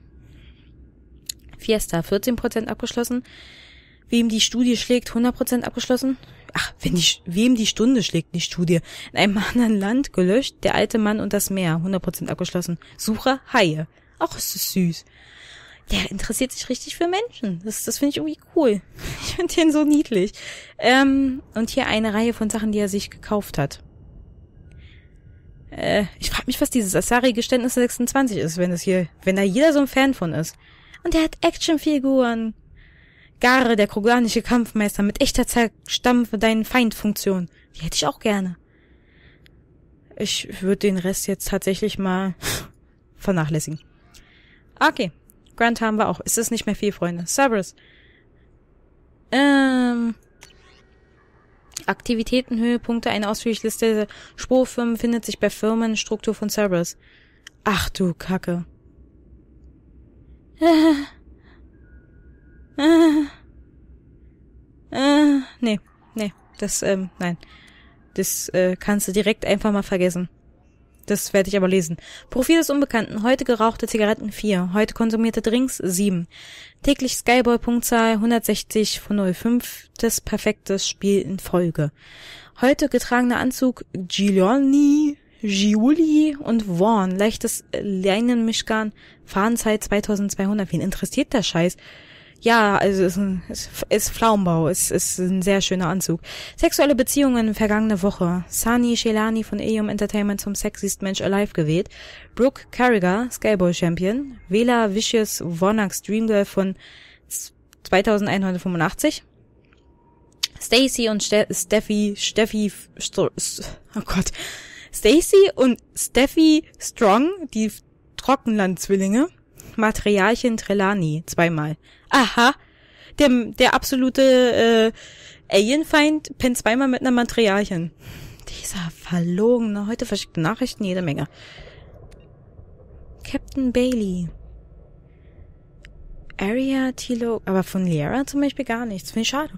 Fiesta, vierzehn Prozent abgeschlossen. Wem die Studie schlägt, hundert Prozent abgeschlossen. Ach, wenn die, wem die Stunde schlägt, die Studie. In einem anderen Land gelöscht, der alte Mann und das Meer, hundert Prozent abgeschlossen. Sucher, Haie. Ach, ist das süß. Der interessiert sich richtig für Menschen. Das, das finde ich irgendwie cool. Ich finde den so niedlich. Ähm, und hier eine Reihe von Sachen, die er sich gekauft hat. Äh, ich frage mich, was dieses Asari-Geständnis sechsundzwanzig ist, wenn das hier, wenn da jeder so ein Fan von ist. Und er hat Actionfiguren. Gare, der kroganische Kampfmeister mit echter Zerstampfe deinen Feindfunktion. Die hätte ich auch gerne. Ich würde den Rest jetzt tatsächlich mal vernachlässigen. Okay. Grant haben wir auch. Es ist nicht mehr viel, Freunde. Cerberus. Ähm... Aktivitäten, Höhepunkte, eine ausführliche Liste der Spurfirmen findet sich bei Firmenstruktur von Cerberus. Ach du Kacke. Äh, äh, äh, nee, nee, das, ähm, nein. Das äh, kannst du direkt einfach mal vergessen. Das werde ich aber lesen. Profil des Unbekannten. Heute gerauchte Zigaretten vier. Heute konsumierte Drinks sieben. Täglich Skyboy-Punktzahl hundertsechzig von null Komma fünf. Das perfektes Spiel in Folge. Heute getragener Anzug Giuliani, Giuli und Vaughn. Leichtes Leinenmischgarn. Fadenzeit zweitausendzweihundert. Wen interessiert der Scheiß? Ja, also es ist, ein, es ist Pflaumenbau, es ist ein sehr schöner Anzug. Sexuelle Beziehungen vergangene Woche. Sani Shelani von E U M Entertainment zum Sexiest Mensch Alive gewählt. Brooke Carragher, Skyboy Champion. Vela Vicious Vonax Dreamgirl von zweitausendeinhundertfünfundachtzig. Stacy und Ste Steffi, Steffi, Sto oh Gott. Stacy und Steffi Strong, die Trockenland-Zwillinge. Materialchen Trelawney, zweimal. Aha, der, der absolute äh, Alienfeind pennt zweimal mit einer Materialchen. Dieser verlogene, heute verschickte Nachrichten, jede Menge. Captain Bailey. Aria Tilo, aber von Liara zum Beispiel gar nichts, finde ich schade.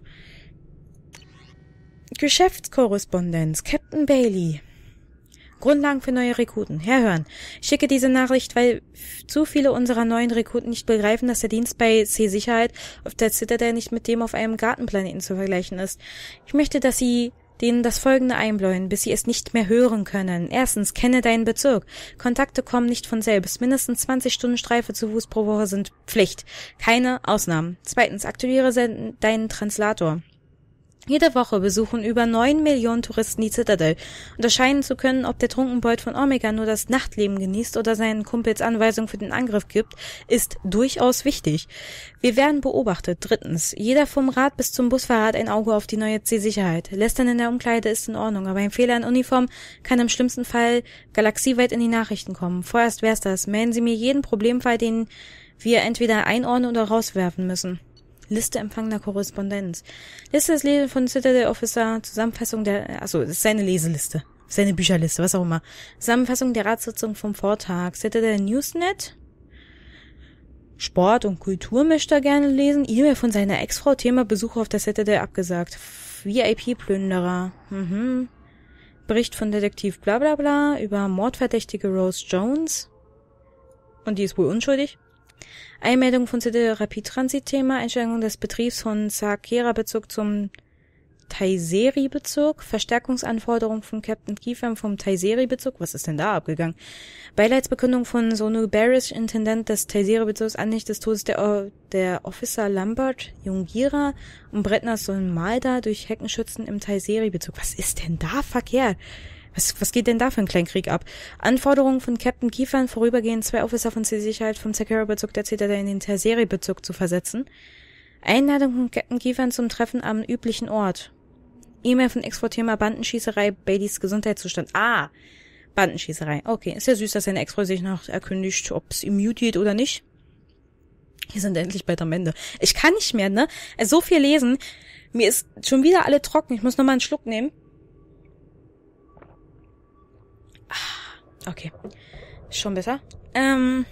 Geschäftskorrespondenz, Captain Bailey. Grundlagen für neue Rekruten. Herhören. Ich schicke diese Nachricht, weil zu viele unserer neuen Rekruten nicht begreifen, dass der Dienst bei C-Sicherheit auf der Citadel nicht mit dem auf einem Gartenplaneten zu vergleichen ist. Ich möchte, dass sie denen das Folgende einbläuen, bis sie es nicht mehr hören können. Erstens, kenne deinen Bezirk. Kontakte kommen nicht von selbst. Mindestens zwanzig Stunden Streife zu Fuß pro Woche sind Pflicht. Keine Ausnahmen. Zweitens, aktiviere deinen Translator. Jede Woche besuchen über neun Millionen Touristen die Citadel. Unterscheiden zu können, ob der Trunkenbold von Omega nur das Nachtleben genießt oder seinen Kumpels Anweisungen für den Angriff gibt, ist durchaus wichtig. Wir werden beobachtet. Drittens. Jeder vom Rat bis zum Busfahrer hat ein Auge auf die neue C-Sicherheit. Lästern in der Umkleide ist in Ordnung, aber ein Fehler in Uniform kann im schlimmsten Fall galaxieweit in die Nachrichten kommen. Vorerst wär's das. Melden Sie mir jeden Problemfall, den wir entweder einordnen oder rauswerfen müssen. Liste empfangener Korrespondenz. Liste des Lesen von Citadel Officer, Zusammenfassung der, achso, das ist seine Leseliste, seine Bücherliste, was auch immer. Zusammenfassung der Ratssitzung vom Vortag. Citadel Newsnet. Sport und Kultur möchte er gerne lesen. E-Mail von seiner Ex-Frau, Thema Besuch auf der Citadel abgesagt. V I P-Plünderer. Mhm. Bericht von Detektiv bla bla bla über mordverdächtige Rose Jones. Und die ist wohl unschuldig. Einmeldung von Citadel Rapid-Transit-Thema, Einstellung des Betriebs von Sakera-Bezirk zum Taiseri-Bezirk, Verstärkungsanforderung von Captain Kiefer vom Taiseri-Bezirk, was ist denn da abgegangen? Beileidsbekundung von Sonu Barish, Intendant des Taiseri-Bezirks, Ansicht des Todes der, der Officer Lambert, Jungira und Brettners Sohn Malda durch Heckenschützen im Taiseri-Bezirk. Was ist denn da verkehrt? Was, was geht denn da für ein Kleinkrieg ab? Anforderungen von Captain Kiefern, vorübergehend zwei Officer von C-Sicherheit vom Sakera-Bezirk der Citadel in den Taiseri-Bezirk zu versetzen. Einladung von Captain Kiefern zum Treffen am üblichen Ort. E-Mail von Ex-Frau-Thema Bandenschießerei, Baileys Gesundheitszustand. Ah, Bandenschießerei. Okay, ist ja süß, dass seine Ex-Frau sich noch erkündigt, ob es ihm gut geht oder nicht. Wir sind endlich bald am Ende. Ich kann nicht mehr, ne? So viel lesen. Mir ist schon wieder alle trocken. Ich muss noch mal einen Schluck nehmen. Okay. Ist schon besser. Ähm.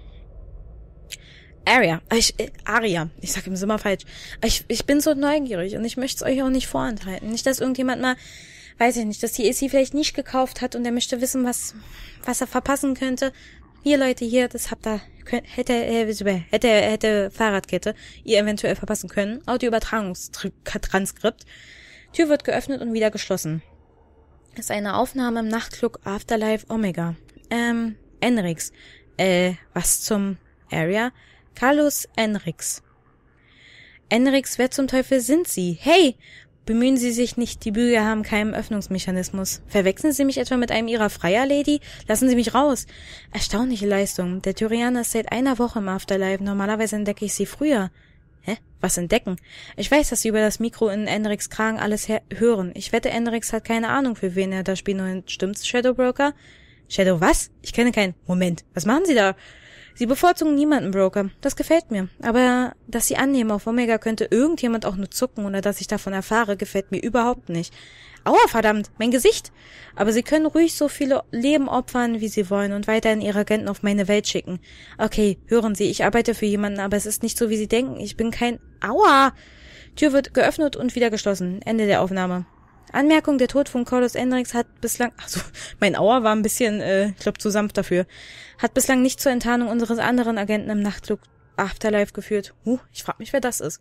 Aria. Ich, äh, Aria. Ich sag ihm immer falsch. Ich, ich bin so neugierig und ich möchte es euch auch nicht vorenthalten. Nicht, dass irgendjemand mal, weiß ich nicht, dass die A C vielleicht nicht gekauft hat und er möchte wissen, was, was er verpassen könnte. Hier, Leute, hier, das habt ihr, könnt, hätte, äh, hätte, hätte Fahrradkette, ihr eventuell verpassen können. Audioübertragungstranskript. Tür wird geöffnet und wieder geschlossen. Ist eine Aufnahme im Nachtclub Afterlife Omega. Ähm, Enrix. Äh, was zum Area? Carlos Enrix. Enrix, wer zum Teufel sind Sie? Hey! Bemühen Sie sich nicht, die Bügel haben keinen Öffnungsmechanismus. Verwechseln Sie mich etwa mit einem Ihrer Freier-Lady? Lassen Sie mich raus! Erstaunliche Leistung. Der Tyrianer ist seit einer Woche im Afterlife. Normalerweise entdecke ich sie früher. Hä? Was entdecken? Ich weiß, dass sie über das Mikro in Enrics Kragen alles hören. Ich wette, Enrix hat keine Ahnung, für wen er da spielt. Stimmt's, Shadowbroker? Shadow was? Ich kenne keinen. Moment, was machen Sie da? Sie bevorzugen niemanden, Broker. Das gefällt mir. Aber dass Sie annehmen, auf Omega könnte irgendjemand auch nur zucken oder dass ich davon erfahre, gefällt mir überhaupt nicht. Aua, verdammt, mein Gesicht! Aber Sie können ruhig so viele Leben opfern, wie Sie wollen und weiterhin Ihre Agenten auf meine Welt schicken. Okay, hören Sie, ich arbeite für jemanden, aber es ist nicht so, wie Sie denken. Ich bin kein... Aua! Tür wird geöffnet und wieder geschlossen. Ende der Aufnahme. Anmerkung, der Tod von Corlys Enrix hat bislang... Achso, mein Aua war ein bisschen, äh, ich glaube, zu sanft dafür. Hat bislang nicht zur Enttarnung unseres anderen Agenten im Nachtflug Afterlife geführt. Huh, ich frag mich, wer das ist.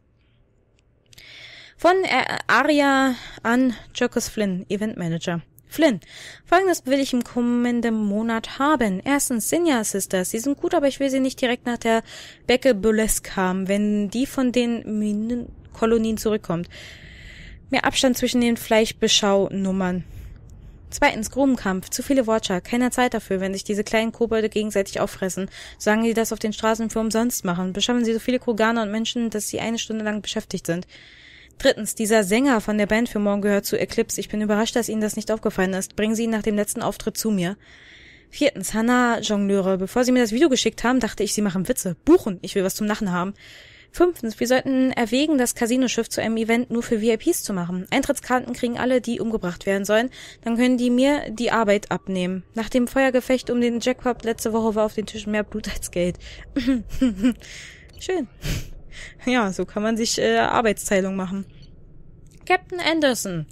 Von äh, Arya an Jocus Flynn, Event Manager. Flynn, Folgendes will ich im kommenden Monat haben. Erstens, Sinja Sisters. Sie sind gut, aber ich will sie nicht direkt nach der Becke Burlesque haben, wenn die von den Minenkolonien zurückkommt. Mehr Abstand zwischen den Fleischbeschau-Nummern. Zweitens, Grubenkampf. Zu viele Watcher. Keiner Zeit dafür, wenn sich diese kleinen Kobolde gegenseitig auffressen. Solange die das auf den Straßen für umsonst machen. Beschaffen sie so viele Kroganer und Menschen, dass sie eine Stunde lang beschäftigt sind. Drittens, dieser Sänger von der Band für morgen gehört zu Eclipse. Ich bin überrascht, dass Ihnen das nicht aufgefallen ist. Bringen Sie ihn nach dem letzten Auftritt zu mir. Viertens, Hannah-Jongleure. Bevor Sie mir das Video geschickt haben, dachte ich, Sie machen Witze. Buchen. Ich will was zum Lachen haben. Fünftens, wir sollten erwägen, das Casinoschiff zu einem Event nur für V I Ps zu machen. Eintrittskarten kriegen alle, die umgebracht werden sollen. Dann können die mir die Arbeit abnehmen. Nach dem Feuergefecht um den Jackpot letzte Woche war auf den Tischen mehr Blut als Geld. Schön. Ja, so kann man sich äh, Arbeitsteilung machen. Captain Anderson.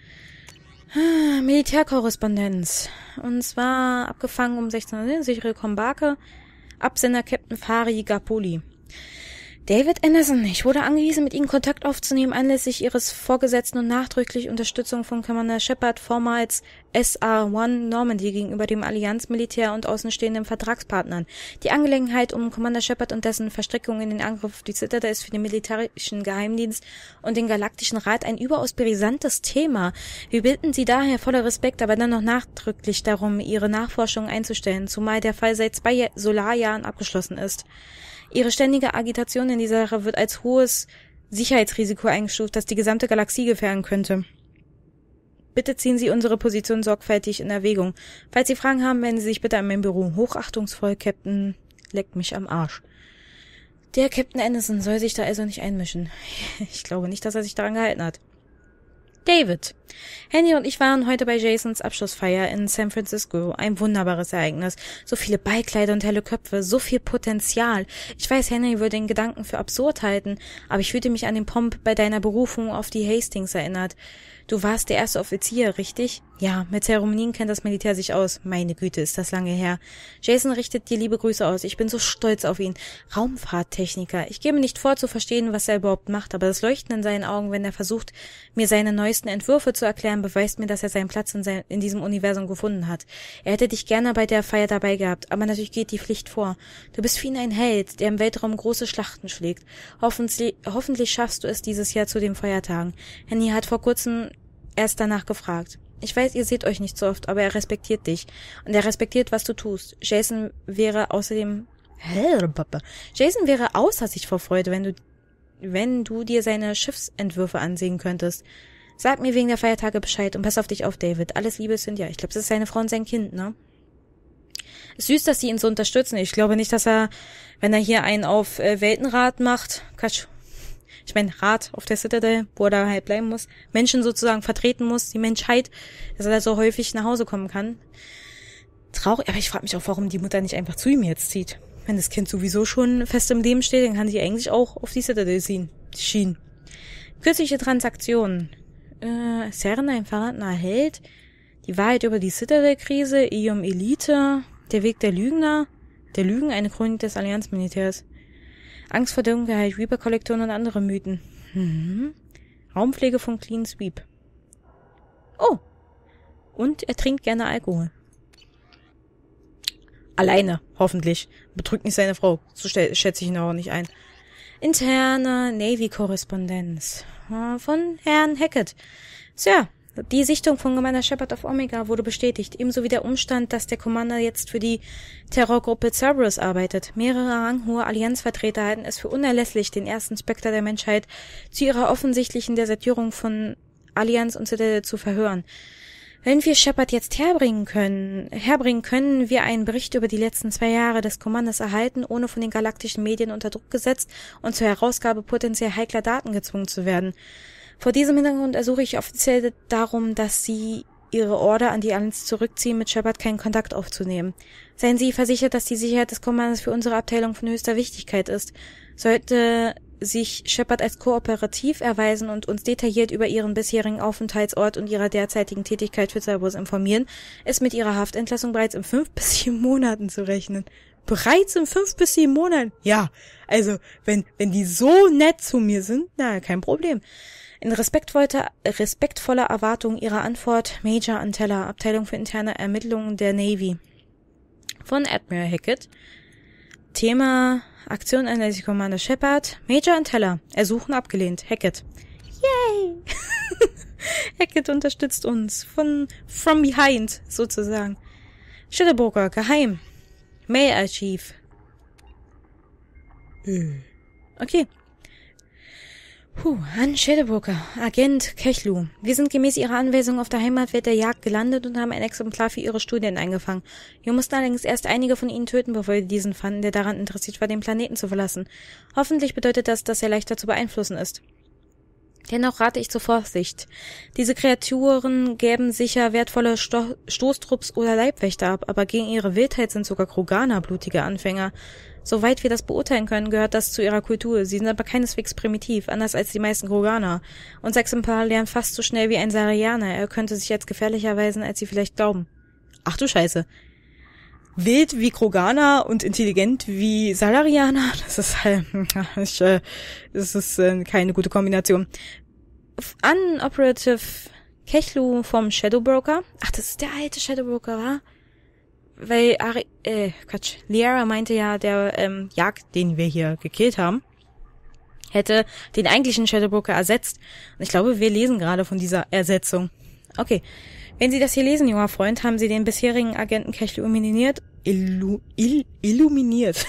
Ah, Militärkorrespondenz. Und zwar abgefangen um sechzehn Uhr, sichere Kombake. Absender Captain Fari Gapoli. David Anderson, ich wurde angewiesen, mit Ihnen Kontakt aufzunehmen anlässlich Ihres Vorgesetzten und nachdrücklich Unterstützung von Commander Shepard, vormals S R eins Normandy gegenüber dem Allianzmilitär und außenstehenden Vertragspartnern. Die Angelegenheit um Commander Shepard und dessen Verstrickung in den Angriff auf die Citadel ist für den militärischen Geheimdienst und den Galaktischen Rat ein überaus brisantes Thema. Wir bitten Sie daher voller Respekt, aber dann noch nachdrücklich darum, Ihre Nachforschungen einzustellen, zumal der Fall seit zwei Solarjahren abgeschlossen ist. Ihre ständige Agitation in dieser Sache wird als hohes Sicherheitsrisiko eingestuft, das die gesamte Galaxie gefährden könnte. Bitte ziehen Sie unsere Position sorgfältig in Erwägung. Falls Sie Fragen haben, wenden Sie sich bitte an mein Büro. Hochachtungsvoll, Captain. Leckt mich am Arsch. Der Captain Anderson soll sich da also nicht einmischen. Ich glaube nicht, dass er sich daran gehalten hat. David. Henny und ich waren heute bei Jasons Abschlussfeier in San Francisco. Ein wunderbares Ereignis. So viele Ballkleider und helle Köpfe, so viel Potenzial. Ich weiß, Henry würde den Gedanken für absurd halten, aber ich fühlte mich an den Pomp bei deiner Berufung auf die Hastings erinnert. Du warst der erste Offizier, richtig? Ja, mit Zeremonien kennt das Militär sich aus. Meine Güte, ist das lange her. Jason richtet dir liebe Grüße aus. Ich bin so stolz auf ihn. Raumfahrttechniker. Ich gebe nicht vor zu verstehen, was er überhaupt macht, aber das Leuchten in seinen Augen, wenn er versucht, mir seine neuesten Entwürfe zu erklären, beweist mir, dass er seinen Platz in, sein, in diesem Universum gefunden hat. Er hätte dich gerne bei der Feier dabei gehabt, aber natürlich geht die Pflicht vor. Du bist für ihn ein Held, der im Weltraum große Schlachten schlägt. Hoffentlich, hoffentlich schaffst du es dieses Jahr zu den Feiertagen. Henny hat vor kurzem erst danach gefragt. Ich weiß, ihr seht euch nicht so oft, aber er respektiert dich. Und er respektiert, was du tust. Jason wäre außerdem... Jason wäre außer sich vor Freude, wenn du, wenn du dir seine Schiffsentwürfe ansehen könntest. Sag mir wegen der Feiertage Bescheid und pass auf dich auf, David. Alles Liebe, Cynthia. Ich glaube, das ist seine Frau und sein Kind, ne? Ist süß, dass sie ihn so unterstützen. Ich glaube nicht, dass er, wenn er hier einen auf äh, Weltenrat macht... Quatsch. Ich meine, Rat auf der Citadel, wo er da halt bleiben muss, Menschen sozusagen vertreten muss, die Menschheit, dass er da so häufig nach Hause kommen kann. Traurig, aber ich frage mich auch, warum die Mutter nicht einfach zu ihm jetzt zieht. Wenn das Kind sowieso schon fest im Leben steht, dann kann sie eigentlich auch auf die Citadel ziehen. Schien. Kürzliche Transaktionen. Äh, Seren, ein verratener Held. Die Wahrheit über die Citadel-Krise, Ium Elite, der Weg der Lügner, der Lügen, eine Chronik des Allianzmilitärs. Angst vor Dunkelheit, Reaper-Kollektoren und andere Mythen. Mhm. Raumpflege von Clean Sweep. Oh. Und er trinkt gerne Alkohol. Alleine, hoffentlich. Betrügt nicht seine Frau. So schätze ich ihn auch nicht ein. Interne Navy-Korrespondenz. Von Herrn Hackett. Sir, Die Sichtung von Commander Shepard auf Omega wurde bestätigt, ebenso wie der Umstand, dass der Commander jetzt für die Terrorgruppe Cerberus arbeitet. Mehrere ranghohe Allianzvertreter halten es für unerlässlich, den ersten Spectre der Menschheit zu ihrer offensichtlichen Desertierung von Allianz und Citadel zu verhören. Wenn wir Shepard jetzt herbringen können, herbringen können wir einen Bericht über die letzten zwei Jahre des Commanders erhalten, ohne von den galaktischen Medien unter Druck gesetzt und zur Herausgabe potenziell heikler Daten gezwungen zu werden. Vor diesem Hintergrund ersuche ich offiziell darum, dass Sie Ihre Order an die Allianz zurückziehen, mit Shepard keinen Kontakt aufzunehmen. Seien Sie versichert, dass die Sicherheit des Commanders für unsere Abteilung von höchster Wichtigkeit ist. Sollte sich Shepard als kooperativ erweisen und uns detailliert über ihren bisherigen Aufenthaltsort und ihrer derzeitigen Tätigkeit für Cerberus informieren, ist mit ihrer Haftentlassung bereits in fünf bis sieben Monaten zu rechnen. Bereits in fünf bis sieben Monaten? Ja, also, wenn, wenn die so nett zu mir sind, na, kein Problem. In respektvoller, respektvoller Erwartung ihrer Antwort, Major Antella, Abteilung für interne Ermittlungen der Navy. Von Admiral Hackett. Thema Aktion Analyse Commander Shepard. Major Antella. Ersuchen abgelehnt. Hackett. Yay! Hackett unterstützt uns. Von from behind, sozusagen. Shadowbroker, geheim. Mail Archive. Okay. Puh, an Shadowbroker, Agent Kechlu. Wir sind gemäß Ihrer Anweisung auf der Heimatwelt der Jagd gelandet und haben ein Exemplar für Ihre Studien eingefangen. Wir mussten allerdings erst einige von Ihnen töten, bevor wir diesen fanden, der daran interessiert war, den Planeten zu verlassen. Hoffentlich bedeutet das, dass er leichter zu beeinflussen ist. Dennoch rate ich zur Vorsicht. Diese Kreaturen gäben sicher wertvolle Sto- Stoßtrupps oder Leibwächter ab, aber gegen ihre Wildheit sind sogar Kroganer blutige Anfänger. Soweit wir das beurteilen können, gehört das zu ihrer Kultur. Sie sind aber keineswegs primitiv, anders als die meisten Kroganer. Unser Exemplar lernt fast so schnell wie ein Sarianer. Er könnte sich als gefährlicher erweisen, als Sie vielleicht glauben. Ach du Scheiße. Wild wie Kroganer und intelligent wie Salarianer, das ist halt, ich, äh, das ist äh, keine gute Kombination. An Operative Kechlu vom Shadowbroker. Ach, das ist der alte Shadowbroker, wa? Weil, Ari, äh, Quatsch, Liara meinte ja, der ähm, Jagd, den wir hier gekillt haben, hätte den eigentlichen Shadowbroker ersetzt. Und ich glaube, wir lesen gerade von dieser Ersetzung. Okay. Wenn Sie das hier lesen, junger Freund, haben Sie den bisherigen Agenten Kechlu illuminiert, illu, ill, illuminiert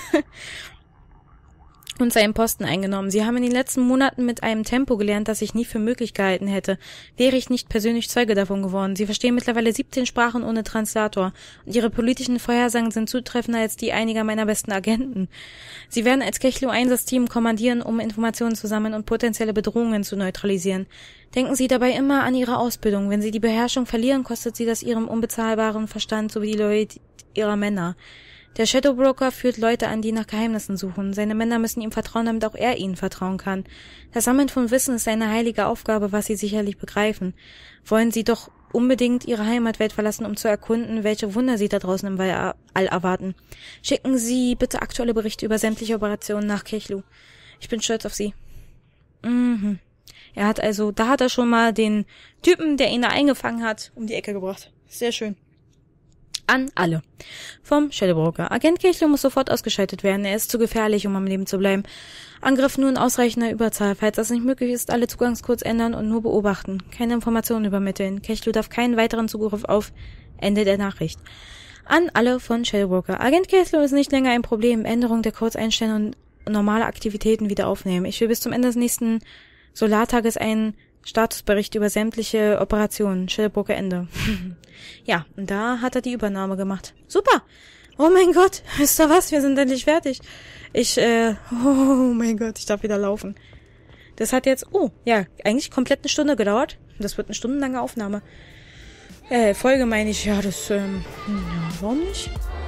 und seinen Posten eingenommen. Sie haben in den letzten Monaten mit einem Tempo gelernt, das ich nie für möglich gehalten hätte, wäre ich nicht persönlich Zeuge davon geworden. Sie verstehen mittlerweile siebzehn Sprachen ohne Translator und Ihre politischen Vorhersagen sind zutreffender als die einiger meiner besten Agenten. Sie werden als Kechlu-Einsatzteam kommandieren, um Informationen zu sammeln und potenzielle Bedrohungen zu neutralisieren. Denken Sie dabei immer an Ihre Ausbildung. Wenn Sie die Beherrschung verlieren, kostet Sie das Ihrem unbezahlbaren Verstand sowie die Loyalität Ihrer Männer. Der Shadowbroker führt Leute an, die nach Geheimnissen suchen. Seine Männer müssen ihm vertrauen, damit auch er ihnen vertrauen kann. Das Sammeln von Wissen ist eine heilige Aufgabe, was Sie sicherlich begreifen. Wollen Sie doch unbedingt Ihre Heimatwelt verlassen, um zu erkunden, welche Wunder Sie da draußen im All erwarten. Schicken Sie bitte aktuelle Berichte über sämtliche Operationen nach Kechlu. Ich bin stolz auf Sie. Mhm. Er hat also, da hat er schon mal den Typen, der ihn da eingefangen hat, um die Ecke gebracht. Sehr schön. An alle. Vom Shadowbroker. Agent Kechlu muss sofort ausgeschaltet werden. Er ist zu gefährlich, um am Leben zu bleiben. Angriff nur in ausreichender Überzahl. Falls das nicht möglich ist, alle Zugangscodes ändern und nur beobachten. Keine Informationen übermitteln. Kechlu darf keinen weiteren Zugriff auf. Ende der Nachricht. An alle von Shadowbroker. Agent Kechlu ist nicht länger ein Problem. Änderung der Codes einstellen und normale Aktivitäten wieder aufnehmen. Ich will bis zum Ende des nächsten Solartages einen Statusbericht über sämtliche Operationen. Shadowbroker Ende. Ja, und da hat er die Übernahme gemacht. Super! Oh mein Gott, wisst ihr was? Wir sind endlich fertig. Ich, äh, oh mein Gott, ich darf wieder laufen. Das hat jetzt, oh, ja, eigentlich komplett eine Stunde gedauert. Das wird eine stundenlange Aufnahme. Äh, Folge meine ich, ja, das, ähm, ja, warum nicht?